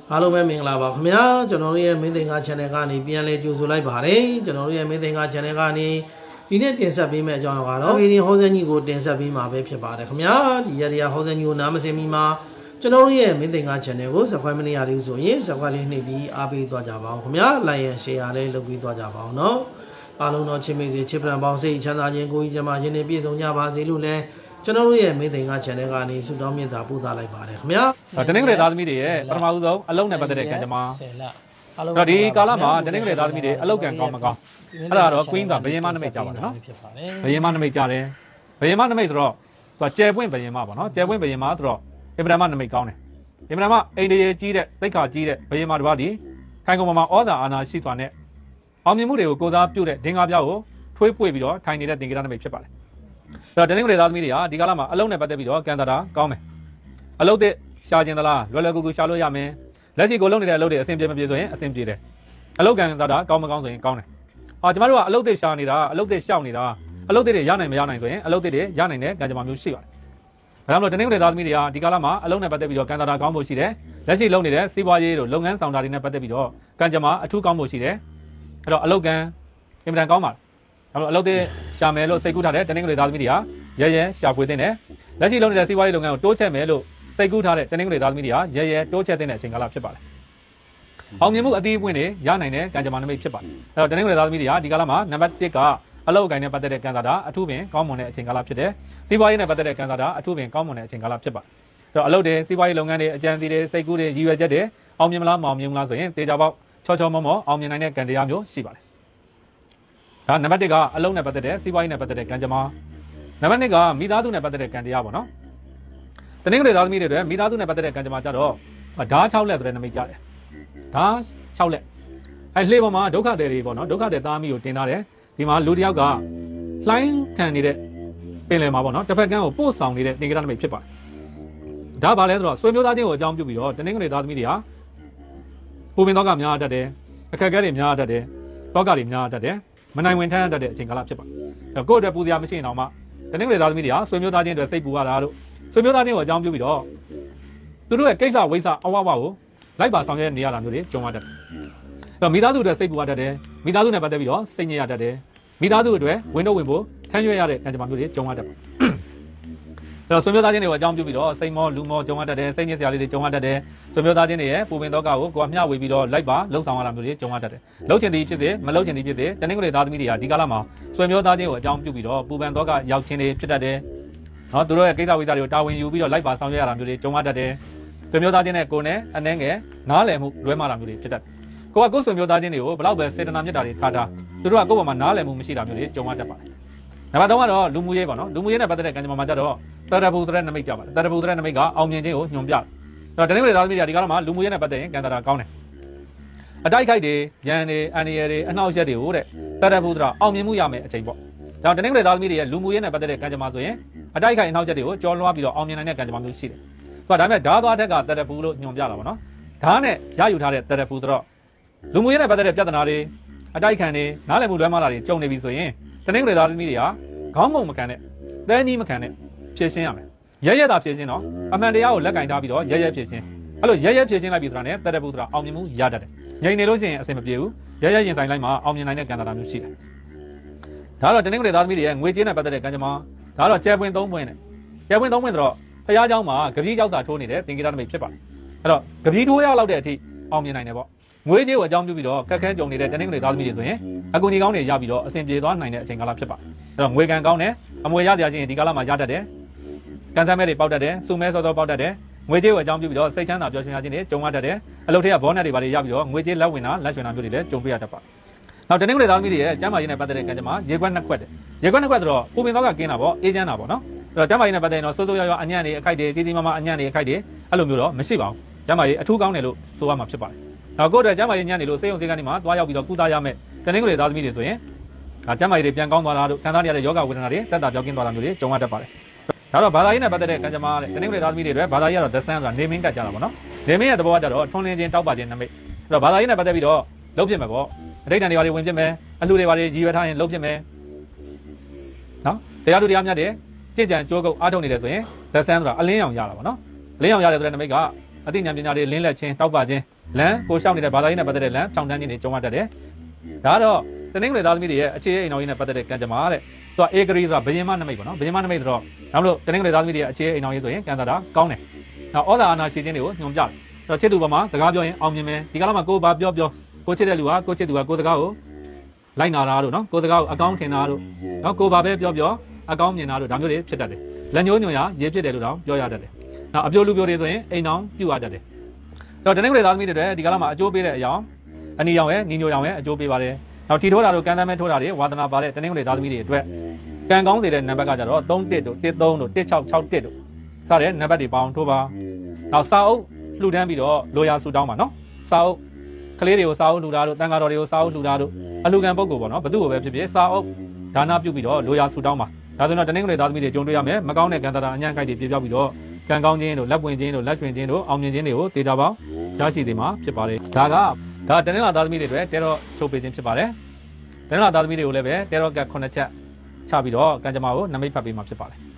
အားလုံးပဲမင်္ဂလာပါခင်ဗျာကျွန်တော်တို့ရဲ့မင်းသိင်္ဂါ channel ကနေပြန်လဲကြိုဆိုလိုက်ပါတယ်ကျွန်တော်တို့ရဲ့မင်းသိင်္ဂါ channel ကနေဒီနေ့တင်ဆက်ပေးမယ့်အကြောင်းအရာကတော့ဗီဒီယိုဟောစင်းကြီးကိုတင်ဆက်ပေးမှာပဲဖြစ်ပါတယ်ခင်ဗျာဒီရရဟောစင်းကြီးကိုနားမစင်မီမှာကျွန်တော်တို့ရဲ့မင်းသိင်္ဂါ channel ကို subscribe မနေရသေးဘူးဆိုရင် subscribe လေးနှိပ်ပြီးအားပေးသွားကြပါအောင်ခင်ဗျာ like and share လေးလုပ်ပြီးသွားကြပါအောင်เนาะအားလုံးတော့ချစ်မိတ်တွေချစ်ပံပေါင်းစိတ်ချမ်းသာခြင်းကိုယ်ကြီးကျမ်းမာခြင်းနဲ့ပြည့်စုံကြပါစေလို့လည်းကျွန်တော်တို့ရဲ့မင်းသိင်္ဂါ channel ကနေဆုတောင်းမြတ်တာပို့သလိုက်ပါတယ်ခင်ဗျာတနင်္ဂနွေသားသမီးတွေရဲ့ပထမဦးဆုံးအလုံးနဲ့ပတ်သက်တဲ့ကံကြမ္မာတော့ဒီကာလမှာတနင်္ဂနွေသားသမီးတွေအလောက်ကံကောင်းမကောင်းအဲ့ဒါတော့ Queen ကဘယင်မနမိတ်ကြပါလားနော်ဘယင်မနမိတ်ကြတယ်ဘယင်မနမိတ်ဆိုတော့သူကကျယ်ပွင့်ဘယင်မပါနော်ကျယ်ပွင့်ဘယင်မဆိုတော့အင်ပဒမနမိတ်ကောင်းတယ်အင်ပဒမအိန္ဒိယကြီးတဲ့သိက္ခာကြီးတဲ့ဘယင်မတစ်ပါးဒီထိုင်ကုန်ပေါ်မှာဩဇာအာဏာရှိသွားတဲ့အောင်မြင်မှုတွေကိုကိုစားပြုတဲ့ဒင်္ဂါပြောက်ကိုထွေးပွေပြီးတော့ထိုင်နေတဲ့သင်္ကေတနမိတ်ဖြစ်ပါတယ်အဲ့တော့တနင်္ဂနွေသားသမီးတွေကဒီကာလမှာအလုံးနဲ့ပတ်သက်ပြီးတော့ကံတာကောင်းမယ်အလုံးတဲ့ရှာခြင်းသလားလွယ်လွယ်ကူကူရှာလို့ရမယ်လက်ရှိကိုလုံးနေတဲ့အလုပ်တွေအဆင်ပြေမပြေဆိုရင်အဆင်ပြေတယ်အလုပ်ကံတာကောင်းမကောင်းဆိုရင်ကောင်းတယ်ကျမတို့ကအလုပ်တွေရှာနေတာအလုပ်တွေရှောက်နေတာအလုပ်တွေရနိုင်မရနိုင်ဆိုရင်အလုပ်တွေရနိုင်တဲ့ကံကြမ္မာမျိုးရှိပါတယ်ဒါကြောင့်မလို့တနင်္ဂနွေသားသမီးတွေကဒီကာလမှာအလုံးနဲ့ပတ်သက်ပြီးတော့ကံတာကောင်းဖို့ရှိတယ်လက်ရှိလုပ်နေတဲ့စီးပွားရေးတို့လုပ်ငန်းဆောင်တာတွေနဲ့ပတ်သက်ပြီးတော့ကံကြမ္မာအထူးကောင်းဖို့ရှိတယ်အဲ့တော့အလုပ်ကံအင်မတန်ကောင်းပါတယ်ဒါကြောင့်အလုပ်တွေရှာမယ်လို့စိတ်ကူးထားတဲ့တနင်္ဂနွေသားသမီးတွေကရဲရှာဖွေတဲ့လက်ရှိလုပ်နေတဲ့စီးပွားရေးလုပ်ငန်းကိုတိုးချဲ့မယ်လို့စိတ်ကူးထားတဲ့တနင်္ဂနွေသားသမီးတွေကရဲတိုးချဲ့တဲ့အချိန်ကာလဖြစ်ပါတယ်အောင်မြင်မှုအသီးအပွင့်တွေရနိုင်တဲ့ကံကြမ္မာနမိတ်ဖြစ်ပါတယ်အဲ့တော့တနင်္ဂနွေသားသမီးတွေကဒီကာလမှာနံပါတ်1ကအလုပ်အကိုင်နဲ့ပတ်သက်တဲ့ကံစားတာအထူးပင်ကောင်းမွန်တဲ့အချိန်ကာလဖြစ်တယ်စီးပွားရေးနဲ့ပတ်သက်တဲ့ကံစားတာအထူးပင်ကောင်းမွန်တဲ့အချိန်ကာလဖြစ်ပါတယ်အဲ့တော့အလုပ်တွေစီးပွားရေးလုပ်ငန်းတွေအကြံစီတွေစိတ်ကူးတွေရည်ရွယ်ချက်တွေအောင်မြင်မလားမအောင်မြင်ဘူးလားဆိုရင်တေချာပေါက်ချောမောအောင်မြင်နိုင်တဲ့ကံတရားမျိုးရှိပါတယ်ဒါနံပါတ်1ကအလုပ်နဲ့ပတ်သက်တဲ့စီးပွားရေးနဲ့ပတ်သက်တဲ့ကံကြမ္မာနံပါတ်2ကမိသားစုနဲ့ပတ်သက်တဲ့ကံတရားပေါ့နော်တနင်္ဂနွေသားသမီးတွေအတွက်မိသားစုနဲ့ပတ်သက်တဲ့ကံကြမ္မာကြတော့ဓာတ်6လက်ဆိုတဲ့နမိတ်ကြတယ်ဓာတ်6လက်လှေပေါ်မှာဒုက္ခသည်တွေပေါ့နော်ဒုက္ခသည်သားသမီးကိုတင်ထားတယ်ဒီမှာလူတစ်ယောက်ကလှိုင်းခံနေတဲ့ပင်လယ်မှာပေါ့နော်တစ်ဖက်ကန်းကိုပို့ဆောင်နေတဲ့သင်္ကေတနမိတ်ဖြစ်ပါတယ်ဒါဘာလဲဆိုတော့ဆွေမျိုးသားချင်းကိုအကြောင်းပြုပြီးတော့တနင်္ဂနွေသားသမီးတွေဟာပူပင်တော့ကများတတ်တယ်အခက်အခဲတွေများတတ်တယ်တောကတွေများတတ်တယ်မနိုင်ဝင်ထမ်းတတ်တဲ့အချိန်ကာလဖြစ်ပါတယ်ကိုယ့်အတွက်ပူစရာမရှိရင်တော့မှတနင်္ဂနွေသားသမီးတွေကဆွေမျိုးသားချင်းတွေစိတ်ပူရတာတို့ဆွေမျိုးသားချင်းကိုအကြောင်းပြုပြီးတော့သူတို့ရဲ့ကိစ္စဝိစ္စအဝဝကိုလိုက်ပါဆောင်ရွက်နေရတာမျိုးတွေကြုံရတတ်တယ်။အဲ့တော့မိသားစုတွေစိတ်ပူရတတ်တယ်။မိသားစုနဲ့ပတ်သက်ပြီးတော့စိတ်ညစ်ရတတ်တယ်။မိသားစုတွေဝင်တော့ဝင်ဖို့ထမ်းရွက်ရတဲ့ကံကြမ္မာမျိုးတွေကြုံရတတ်ပါတယ်။အဲ့တော့ဆွေမျိုးသားချင်းတွေကိုအကြောင်းပြုပြီးတော့စိတ်မောလူမောကြုံရတတ်တယ်။စိတ်ညစ်စရာလေးတွေကြုံရတတ်တယ်။ဆွေမျိုးသားချင်းတွေရဲ့ပူပင်တော့ကကိုကိုယ်ကမျှဝေပြီးတော့လိုက်ပါလှုပ်ဆောင်ရတာမျိုးတွေကြုံရတတ်တယ်။လှုပ်ချင်သည်ဖြစ်စေမလှုပ်ချင်သည်ဖြစ်စေတနင်္ဂနွေသားသမီးတွေကဒီကာလမှာဆွေမျိုးသားချင်းကိုအကြောင်းပြုပြီးတော့ပူပန်တော့ကရောက်ချင်းတွေဖြစ်တတ်တယ်။နော်သူတို့ရဲ့ကိစ္စဝိစ္စတွေကိုတာဝန်ယူပြီးတော့လိုက်ပါဆောင်ရွက်ရတာမျိုးတွေကြုံရတတ်တယ်။ဆွေမျိုးသားချင်းနဲ့ကိုယ်နဲ့အနှဲငယ်နားလည်မှုလွဲမှားတာမျိုးတွေဖြစ်တတ်တယ်။ကိုယ်ဆွေမျိုးသားချင်းတွေကိုဘလောက်ပဲစေတနာမြတ်တာတွေထားတာသူတို့ကကိုယ့်ဘက်မှာနားလည်မှုမရှိတာမျိုးတွေကြုံရတတ်ပါတယ်။နံပါတ်3ကတော့လူမှုရေးပေါ့နော်လူမှုရေးနဲ့ပတ်သက်တဲ့ကံကြမ္မာမှာကြတော့တရဘူတရနမိတ်ကြပါတယ်တရဘူတရနမိတ်ကအောင်မြင်ခြင်းကိုညွှန်ပြတယ်။အဲ့တော့တနင်္ဂနွေသားသမီးတွေဒီကာလမှာလူမှုရေးနဲ့ပတ်သက်ရင်ကံတာကောင်းတယ်။အတိုက်ခိုက်တွေရန်တွေအန်ရယ်တွေအနှောက်အယှက်တွေကိုတဲ့တရဘူတရအောင်မြင်မှုရမယ်အချိန်ပေါ့။ဒါတနင်္ဂနွေသားသမီးတွေရဲ့လူမှုရေးနဲ့ပတ်သက်တဲ့ကံကြမ္မာဆိုရင်အတိုက်ခိုက်အနှောက်အယှက်တွေကိုကြော်လွှားပြီးတော့အောင်မြင်နိုင်တဲ့ကံကြမ္မာမျိုးရှိတယ်။ဒါပေမဲ့ဓာတ်သွားတက်ကတရဘူလို့ညွှန်ပြတာပေါ့နော်။ဓာတ်နဲ့ရယူထားတဲ့တရဘူတော့လူမှုရေးနဲ့ပတ်သက်တဲ့ပြဿနာတွေအတိုက်ခံတွေနားလည်မှုလွဲမှားတာတွေကြုံနေပြီဆိုရင်တနင်္ဂနွေသားသမီးတွေကခေါင်းငုံမခံနဲ့သဲကြီးမခံနဲ့ဖြည့်ရှင်းရမယ်ရဲတာဖြည့်ရှင်းတော့အမှန်တရားကိုလက်ကင်ထားပြီးတော့ရဲဖြည့်ရှင်းအဲ့လိုရဲဖြည့်ရှင်းလိုက်ပြီဆိုတာနဲ့တရပုဆိုတာအောင်မြင်မှုရတတ်တယ်ငြိမ်နေလို့ရှိရင်အဆင်မပြေဘူးရဲရင်ဆိုင်လိုက်မှာအောင်မြင်နိုင်တဲ့ကံတာမျိုးရှိတယ်ဒါတော့တနင်္ဂနွေသားသမီးတွေရဲ့ငွေကြေးနဲ့ပတ်သက်တဲ့ကံကြမ္မာဒါတော့ကျဲပွင့်3ပွင့်နဲ့ကျဲပွင့်3ပွင့်ဆိုတော့ဖျားเจ้าမှာကပီးကြောက်စာထိုးနေတဲ့သင်္ကေတနမိတ်ဖြစ်ပါတယ်အဲ့တော့ကပီးထိုးရောက်လောက်တဲ့အထိအောင်မြင်နိုင်တယ်ပေါ့ငွေကြေးကိုအကြောင်းပြုပြီးတော့ခက်ခဲကြုံနေတဲ့တနင်္ဂနွေသားသမီးတွေဆိုရင်အကူအညီကောင်းတွေရပြီးတော့အဆင်ပြေသွားနိုင်တဲ့အချိန်ကာလဖြစ်ပါတယ်အဲ့တော့ငွေကံကောင်းတယ်အမွေရစရာချင်းဒီကာလမှာရတတ်တယ်ကံစမ်းမဲတွေပေါက်တတ်တယ်စုမဲစောစောပေါက်တတ်တယ်ငွေကြေးကိုအကြောင်းပြုပြီးတော့စိတ်ချမ်းသာပျော်ရွှင်ရခြင်းတွေကြုံရတတ်တယ်အလုပ်ထက်ကဘောနက်တွေပါလေရပြီးတော့ငွေကြေးလက်ဝင်တာလက်ရွှင်တာမျိုးတွေလည်းကြုံတွေ့ရတတ်ပါတယ်နောက်တနင်္ဂနွေသားသမီးတွေရဲ့ကျမ်းမာရေးနဲ့ပတ်သက်တဲ့ကံကြမ္မာရေခွက်နှစ်ခွက်တယ်ရေခွက်နှစ်ခွက်ဆိုတော့ပူပင်သောကကင်းတာပေါ့အေးချမ်းတာပေါ့နော်အဲ့တော့ကျမ်းမာရေးနဲ့ပတ်သက်ရင်တော့စိုးစိုးရွားရွားအညံ့တွေအခိုက်တွေကြီးကြီးမားမားအညံ့တွေအခိုက်တွေအဲ့လိုမျိုးတော့မရှိပါဘူးကျမ်းမာရေးအထူးကောင်းတယ်လို့ဆိုရမှာဖြစ်ပါတယ်နောက်ကိုယ့်အတွက်ကျမ်းမာရေးညံ့နေလို့စေယုံစေကနေမှာသွားရောက်ပြီးတော့ကုသရမယ်တနင်္ဂနွေသားသမီးတွေဆိုရင်ကျမ်းမာရေးတွေပြန်ကောင်းသွားတာတို့ခံစားနေရတဲ့ယောဂဝေဒနာတွေတက်တာပြောင်းကင်းသွားတာမျိုးတွေကြုံရတတ်ပါတယ်ဒါတော့ဘာသာရေးနဲ့ပတ်သက်တဲ့ကံကြမ္မာတဲ့တနင်္ဂနွေသားသမီးတွေအတွက်ဘာသာရေးကတော့ the sun ဆိုတာနေမင်းကတ်ကြတာပေါ့နော်နေမင်းရဲ့သဘောကကြတော့ထွန်းလင်းခြင်းတောက်ပါခြင်းနမိတ်အဲ့တော့ဘာသာရေးနဲ့ပတ်သက်ပြီးတော့လုပ်ဖြစ်မယ်ပေါ့အဋ္ဌံတွေပါတွေဝင်ဖြစ်မယ်အလှူတွေပါတွေရည်ရွယ်ထားရင်လုပ်ဖြစ်မယ်နော်တရားသူတရားမြတ်တွေကြင်ကြံကြိုးကုပ်အားထုတ်နေတယ်ဆိုရင် the sun ဆိုတာအလင်းရောင်ရတာပေါ့နော်အလင်းရောင်ရတယ်ဆိုတဲ့နမိတ်ကအသိဉာဏ်ပညာတွေလင်းလက်ခြင်းတောက်ပခြင်းလမ်းကိုရှောက်နေတဲ့ဘာသာရေးနဲ့ပတ်သက်တဲ့လမ်းဖြောင်းတန်းခြင်းတွေကြုံရတတ်တယ်ဒါကတော့တနင်္ဂနွေသားသမီးတွေရဲ့အခြေအိမ်တော်ကြီးနဲ့ပတ်သက်တဲ့ကံကြမ္မာတဲ့သူကဧကရီဆိုတာဘယင်မနမိတ်ပေါ့နော်ဘယင်မနမိတ်ဆိုတော့ဒါမလို့တနင်္ဂနွေသားသမီးတွေရဲ့အခြေအိမ်တော်ကြီးဆိုရင်ကံသာတာကောင်းတယ်နောက်ဩဇာအာဏာရှိခြင်းတွေကိုညွှန်ပြတယ်တော့ချစ်သူပေါ်မှာစကားပြောရင်အောင်မြင်မယ်ဒီကလာမှာကိုဘာပြောကိုချစ်တဲ့လူဟာကိုချစ်သူဟာကိုစကားကိုလိုက်နာတာတို့နော်ကိုစကားကိုအကောင်းထင်တာတို့နော်ကိုဘာပဲပြောအကောင်းမြင်တာတို့ဒါမျိုးတွေဖြစ်တတ်တယ်လက်ညှိုးညွှန်ရရေးဖြစ်တယ်လို့တော့ပြောရတတ်တယ်နောက်အပြိုလူပြိုတွေဆိုရင်အိမ်တော်ပြုတ်ရတတ်တယ်တော့တနင်္ဂနွေသားသမီးတွေဒီကလာမှာအကျိုးပေးတဲ့အရာအနီရောင်ရဲ့ညီညိုရောင်ရဲ့အကျိုးပေးပါတယ်နောက်ထီထိုးတာတို့ကံတမ်းမဲထိုးတာတွေဝါသနာပါတဲ့တနင်္ဂနွေသားသမီးတွေအတွက်ကံကောင်းစေတဲ့နံပါတ်ကကြတော့31တို့13တို့1661တို့စတဲ့နံပါတ်တွေပေါင်းထိုးပါနောက်စာအုပ်လှူဒန်းပြီးတော့လိုရာဆူတောင်းပါနော်စာအုပ်ကလေးတွေကိုစာအုပ်လှူတာတို့တန်ဃာတော်တွေကိုစာအုပ်လှူတာတို့အလှူခံပုဂ္ဂိုလ်ပေါ့နော်ဘသူ့ကိုပဲဖြစ်ဖြစ်စာအုပ်ဒါနပြုပြီးတော့လိုရာဆူတောင်းပါဒါဆိုတော့တနင်္ဂနွေသားသမီးတွေကြုံတွေ့ရမယ်မကောင်းတဲ့ကံတာအညံ့ကိုက်တွေပြေပြောက်ပြီးတော့ကံကောင်းခြင်းတို့လက်ပွင့်ခြင်းတို့လက်ရွှင်ခြင်းတို့အောင်မြင်ခြင်းတွေကိုဒေတာပေါင်းရရှိသေးမှာဖြစ်ပါတယ်ဒါတနင်္လာသားသမီးတွေအတွက်တဲတော့ချုပ်ပေးခြင်းဖြစ်ပါတယ်တနင်္လာသားသမီးတွေကိုလည်းပဲတဲတော့က9ချက်ချပြီးတော့ကံကြမ္မာကိုနမိတ်ဖတ်ပေးမှာဖြစ်ပါတယ်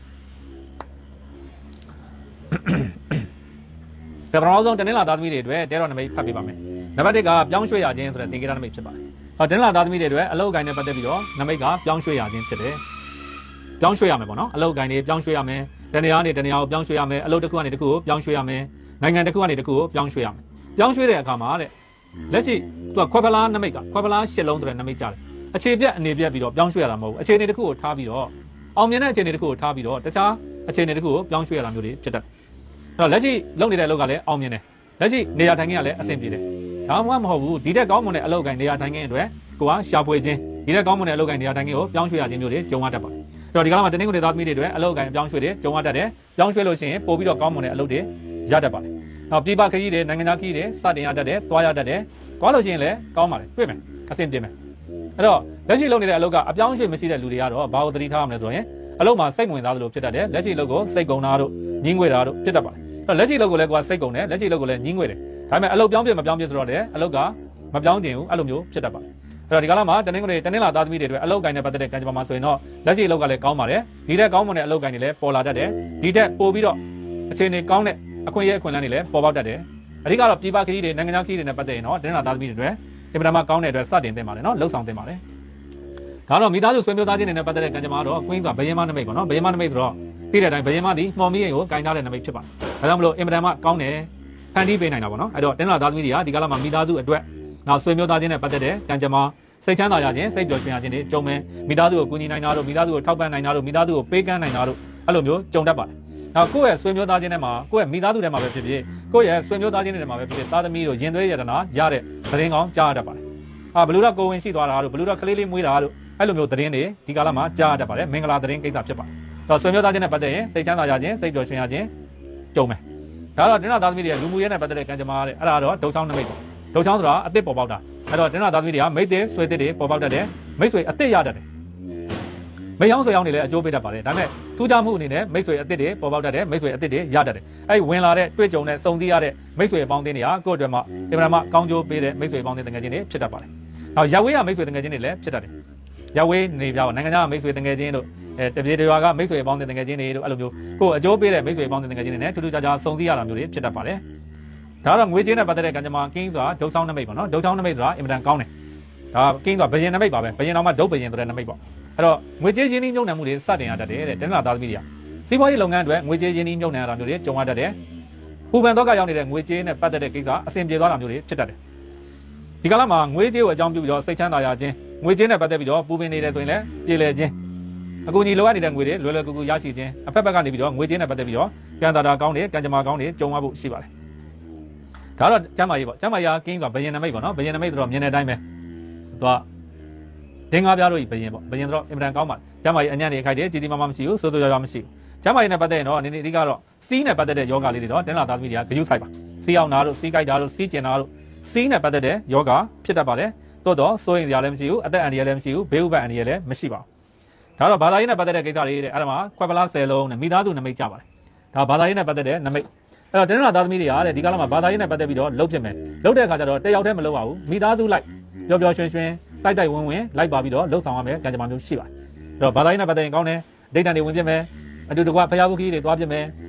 ပထမဆုံးတနင်္လာသားသမီးတွေအတွက်တဲတော့နမိတ်ဖတ်ပေးပါမယ်နံပါတ်1ကပြောင်းရွှေ့ရခြင်းဆိုတဲ့သင်္ကေတနမိတ်ဖြစ်ပါတယ်တနင်္လာသားသမီးတွေအတွက်အလုပ်အကိုင်နဲ့ပတ်သက်ပြီးတော့နမိတ်ကပြောင်းရွှေ့ရခြင်းဖြစ်တယ်ပြောင်းရွှေ့ရမယ်ပေါ့နော်အလုပ်အကိုင်တွေပြောင်းရွှေ့ရမယ်တနေရာနဲ့တနေရာကိုပြောင်းရွှေ့ရမယ်အလုပ်တစ်ခုကနေတစ်ခုကိုပြောင်းရွှေ့ရမယ်နိုင်ငံတစ်ခုကနေတစ်ခုကိုပြောင်းရွှေ့ရမယ်ပြောင်းရွှေ့တဲ့အခါမှာတဲ့လက်ရှိသူကခွဲဖလားနမိတ်ကခွဲဖလားရှစ်လုံးဆိုတဲ့နမိတ်ကြားတယ်အခြေပြက်အနေပြက်ပြီးတော့ပြောင်းရွှေ့ရတာမဟုတ်ဘူးအခြေအနေတစ်ခုကိုထားပြီးတော့အောင်မြင်တဲ့အခြေအနေတစ်ခုကိုထားပြီးတော့တခြားအခြေအနေတစ်ခုကိုပြောင်းရွှေ့ရတာမျိုးတွေဖြစ်တတ်တယ်အဲ့တော့လက်ရှိလုပ်နေတဲ့အလုပ်ကလည်းအောင်မြင်တယ်လက်ရှိနေရာထိုင်ခင်းကလည်းအဆင်ပြေတယ်ဒါမှမဟုတ်ဘူးဒီတက်ကောင်းမွန်တဲ့အလုပ်ကိုင်နေရာထိုင်ခင်းအတွက်ကိုကရှာဖွေခြင်းဒီတက်ကောင်းမွန်တဲ့အလုပ်ကိုင်နေရာထိုင်ခင်းကိုပြောင်းရွှေ့ရခြင်းမျိုးတွေကြုံရတတ်ပါတယ်အဲ့တော့ဒီကနေ့မှာတနင်္ဂနွေသားသမီးတွေအတွက်အလုပ်ကိုင်ပြောင်းရွှေ့တယ်ကြုံရတတ်တယ်ပြောင်းရွှေ့လို့ရှိရင်ပို့ပြီးတော့ကောင်းမွန်တဲ့အလုပ်တွေရတတ်ပါတယ်နောက်ပြည်ပခရီးတွေနိုင်ငံခြားခရီးတွေစတင်ရတတ်တယ်တွားရတတ်တယ်တွားလို့ရှိရင်လည်းကောင်းပါတယ်တွေ့မယ်အဆင်ပြေမယ်အဲ့တော့လက်ရှိလုပ်နေတဲ့အလုပ်ကအပြောင်းအရွှေ့မရှိတဲ့လူတွေကတော့ဘာလို့သတိထားရမလဲဆိုရင်အလုပ်မှာစိတ်ဝင်စားသလိုဖြစ်တတ်တယ်လက်ရှိလုပ်ကိုစိတ်ကုန်တာတို့ညှင်းငွေတာတို့ဖြစ်တတ်ပါတယ်အဲ့တော့လက်ရှိလုပ်ကိုလည်းကိုကစိတ်ကုန်တယ်လက်ရှိလုပ်ကိုလည်းညှင်းငွေတယ်ဒါပေမဲ့အလုပ်ပြောင်းပြမပြောင်းပြဆိုတော့လည်းအလုပ်ကမပြောင်းကျင်ဘူးအဲ့လိုမျိုးဖြစ်တတ်ပါတယ်အဲ့တော့ဒီကလာမှာတနင်္လာသားသမီးတွေအတွက်အလုပ်ကိုင်နဲ့ပတ်သက်တဲ့ကံကြမ္မာမှာဆိုရင်တော့လက်ရှိအလုပ်ကလည်းကောင်းပါတယ်ဒီတက်ကောင်းမွန်တဲ့အလုပ်ကိုင်တွေလည်းပေါ်လာတတ်တယ်ဒီတက်ပို့ပြီးတော့အခြေအနေကောင်းတဲ့အခွင့်အရေးအခွင့်အလမ်းတွေလည်းပေါ်ပေါက်တတ်တယ်အဓိကတော့ပြည်ပခရီးတွေနိုင်ငံခြားခရီးတွေနဲ့ပတ်သက်ရင်တော့တနင်္လာသားသမီးတွေအတွက်အင်ပဒမကောင်းတဲ့အတွက်စတင်တင်ပါတယ်နော်လှုပ်ဆောင်တင်ပါတယ်ဒါတော့မိသားစုဆွေမျိုးသားချင်းတွေနဲ့ပတ်သက်တဲ့ကံကြမ္မာတော့ကွင်းကဘယင်မနမိတ်ပေါ့နော်ဘယင်မနမိတ်ဆိုတော့သိတဲ့အတိုင်းဘယင်မသည်မှော်မီးရင်ကိုကင်ထားတဲ့နမိတ်ဖြစ်ပါတယ်ဒါကြောင့်မလို့အင်ပဒမကောင်းတယ်ဖန်တီးပေးနိုင်တာပေါ့နော်အဲ့တော့တနင်္လာသားသမီးတွေကဒီကလာမှာမိသားစုအတွက်နောက်ဆွေမျိုးသားချင်းနဲ့ပတ်သက်တဲ့ကံကြမ္မာစိတ်ချမ်းသာရခြင်းစိတ်ပျော်ရွှင်ရခြင်းတွေကြုံမယ်မိသားစုကိုကူညီနိုင်တာတို့မိသားစုကိုထောက်ပံ့နိုင်တာတို့မိသားစုကိုပေးကမ်းနိုင်တာတို့အဲ့လိုမျိုးကြုံတတ်ပါတယ်နောက်ကိုယ့်ရဲ့ဆွေမျိုးသားချင်းတွေမှာကိုယ့်ရဲ့မိသားစုတွေမှာပဲဖြစ်ဖြစ်ကိုယ့်ရဲ့ဆွေမျိုးသားချင်းတွေမှာပဲဖြစ်ဖြစ်သားသမီးတို့ရင်သွေးရတနာရတဲ့သတင်းကောင်းကြားရတတ်ပါတယ်ဘလူးတော့ကိုဝင်ရှိသွားတာတို့ဘလူးတော့ကလေးလေးမွေးတာတို့အဲ့လိုမျိုးသတင်းတွေဒီကာလမှာကြားရတတ်ပါတယ်မင်္ဂလာသတင်းကိစ္စဖြစ်ပါတယ်တော့ဆွေမျိုးသားချင်းနဲ့ပတ်သက်ရင်စိတ်ချမ်းသာရခြင်းစိတ်ပျော်ရွှင်ရခြင်းကြုံမယ်ဒါတော့တင်းလာသားသမီးတွေလူမှုရေးနဲ့ပတ်သက်တဲ့ကံကြမ္မာတဲ့အဲ့ဒါတော့ဒုံချောင်းနမိတ်ပေါ့ဒုံချောင်းဆိုတာအစ်စ်ပေါ်ပေါက်တာအဲ့တော့တင်းလာသားသမီးတွေကမိတ်တွေဆွေသစ်တွေပေါ်ပေါက်တတ်တယ်မိတ်ဆွေအစ်စ်ရတတ်တယ်မိတ်ဟောင်းဆွေဟောင်းတွေလည်းအကျိုးပေးတတ်ပါတယ်ဒါပေမဲ့ထူးခြားမှုအနေနဲ့မိတ်ဆွေအစ်စ်တွေပေါ်ပေါက်တတ်တယ်မိတ်ဆွေအစ်စ်တွေရတတ်တယ်အဲ့ဝင်လာတဲ့တွေ့ကြုံတဲ့စုံစည်းရတဲ့မိတ်ဆွေအပေါင်းအသင်းတွေကကိုယ့်အတွက်မှအင်မတန်မှကောင်းကျိုးပေးတဲ့မိတ်ဆွေအပေါင်းအသင်းတကယ်ချင်းတွေဖြစ်တတ်ပါတယ်နောက်ရပ်ဝေးရမိတ်ဆွေတကယ်ချင်းတွေလည်းဖြစ်တတ်တယ်ရပ်ဝေးနေပြပါနိုင်ငံခြားမိတ်ဆွေတကယ်ချင်းတို့တပြေတရွာကမိတ်ဆွေအပေါင်းအသင်းတကယ်ချင်းတွေတို့အဲ့လိုမျိုးကိုယ်အကျိုးပေးတဲ့မိတ်ဆွေအပေါင်းအသင်းတကယ်ချင်းတွေနဲ့ထူးထူးခြားခြားစုံစည်းရတာမျိုးတွေဖြစ်တတ်ပါတယ်ဒါတော့ငွေကြေးနဲ့ပတ်သက်တဲ့ကံကြမ္မာကင်းဆိုတာဒုံချောင်းနမိတ်ပေါ့နော်ဒုံချောင်းနမိတ်ဆိုတာအင်မတန်ကောင်းတယ်ဒါကင်းဆိုတာဘယင်နမိတ်ပါပဲဘယင်တော်မှာဒုတ်ဘယင်ဆိုတဲ့နမိတ်ပေါ့အဲ့တော့ငွေကြေးရင်းနှီးမြှုပ်နှံမှုတွေစတင်ရတတ်တယ်တဲ့တနင်္လာသားသမီးတွေကစီးပွားရေးလုပ်ငန်းအတွက်ငွေကြေးရင်းနှီးမြှုပ်နှံရတာမျိုးတွေကြုံရတတ်တယ်ပူပန်တော့ကရောက်နေတဲ့ငွေကြေးနဲ့ပတ်သက်တဲ့ကိစ္စအဆင်ပြေသွားတာမျိုးတွေဖြစ်တတ်တယ်ဒီကလာမှာငွေကြေးကိုအကြောင်းပြုပြီးတော့စိတ်ချမ်းသာရခြင်းငွေကြေးနဲ့ပတ်သက်ပြီးတော့ပူပင်နေတယ်ဆိုရင်လည်းပြေလည်ခြင်းအကူအညီလိုအပ်နေတဲ့ငွေတွေလွယ်လွယ်ကူကူရရှိခြင်းအဖက်ဖက်ကနေပြီးတော့ငွေကြေးနဲ့ပတ်သက်ပြီးတော့ကံတာတာကောင်းတယ်ကံကြမ္မာကောင်းတယ်ကြုံရဖို့ရှိပါတယ်ဒါတော့ကျမ်းမာရေးပေါ့ကျမ်းမာရေးကင်းဆိုတာဘယင်နမိတ်ပေါ့နော်ဘယင်နမိတ်ဆိုတော့မြင်တဲ့အတိုင်းပဲသူကဒင်္ဂါပြားတို့ဤဘယင်ပေါ့ဘယင်တော့အင်မတန်ကောင်းပါတယ်ကျမ်းမာရေးအညံ့တွေခိုက်တယ်ကြီးကြီးမားမားမရှိဘူးစိုးစိုးရွားရွားမရှိဘူးကျမ်းမာရေးနဲ့ပတ်သက်ရင်တော့အနေနဲ့အဓိကတော့စီးနဲ့ပတ်သက်တဲ့ယောဂလေးတွေတော့တနင်္လာသားသမီးတွေကဂရုစိုက်ပါစီးအောင်နာတို့စီးကြိုက်တာတို့စီးကျင်တာတို့စီးနဲ့ပတ်သက်တဲ့ယောဂဖြစ်တတ်ပါတယ်တိုးတော့စိုးရင်စရာလည်းမရှိဘူးအသက်အန္တရာယ်လည်းမရှိဘူးဘေးဥပဒ်အန္တရာယ်လည်းမရှိပါဘူးဒါတော့ဘာသာရေးနဲ့ပတ်သက်တဲ့ကိစ္စတွေတဲ့အဲ့ဒါမှာခွဲပလား10လုံးနဲ့မိသားစုနမိတ်ကြပါတယ်ဒါဘာသာရေးနဲ့ပတ်သက်တဲ့နမိတ်အဲ့တော့တနင်္လာသားသမီးတွေကတဲ့ဒီကာလမှာဘာသာရေးနဲ့ပတ်သက်ပြီးတော့လှုပ်ဖြစ်မယ်လှုပ်တဲ့အခါကျတော့တယောက်တည်းမလှုပ်ပါဘူးမိသားစုလိုက်ပျော်ပျော်ရွှင်ရွှင်တိုက်တိုက်ဝင်းဝင်းလိုက်ပါပြီးတော့လှုပ်ဆောင်ရမယ်ကံကြမ္မာမျိုးရှိပါတယ်အဲ့တော့ဘာသာရေးနဲ့ပတ်သက်ရင်ကောင်းတယ်ဒိဋ္ဌံတွေဝင်ပြမယ်အတူတကွဖျားဘူးကြီးတွေသွားပြမယ်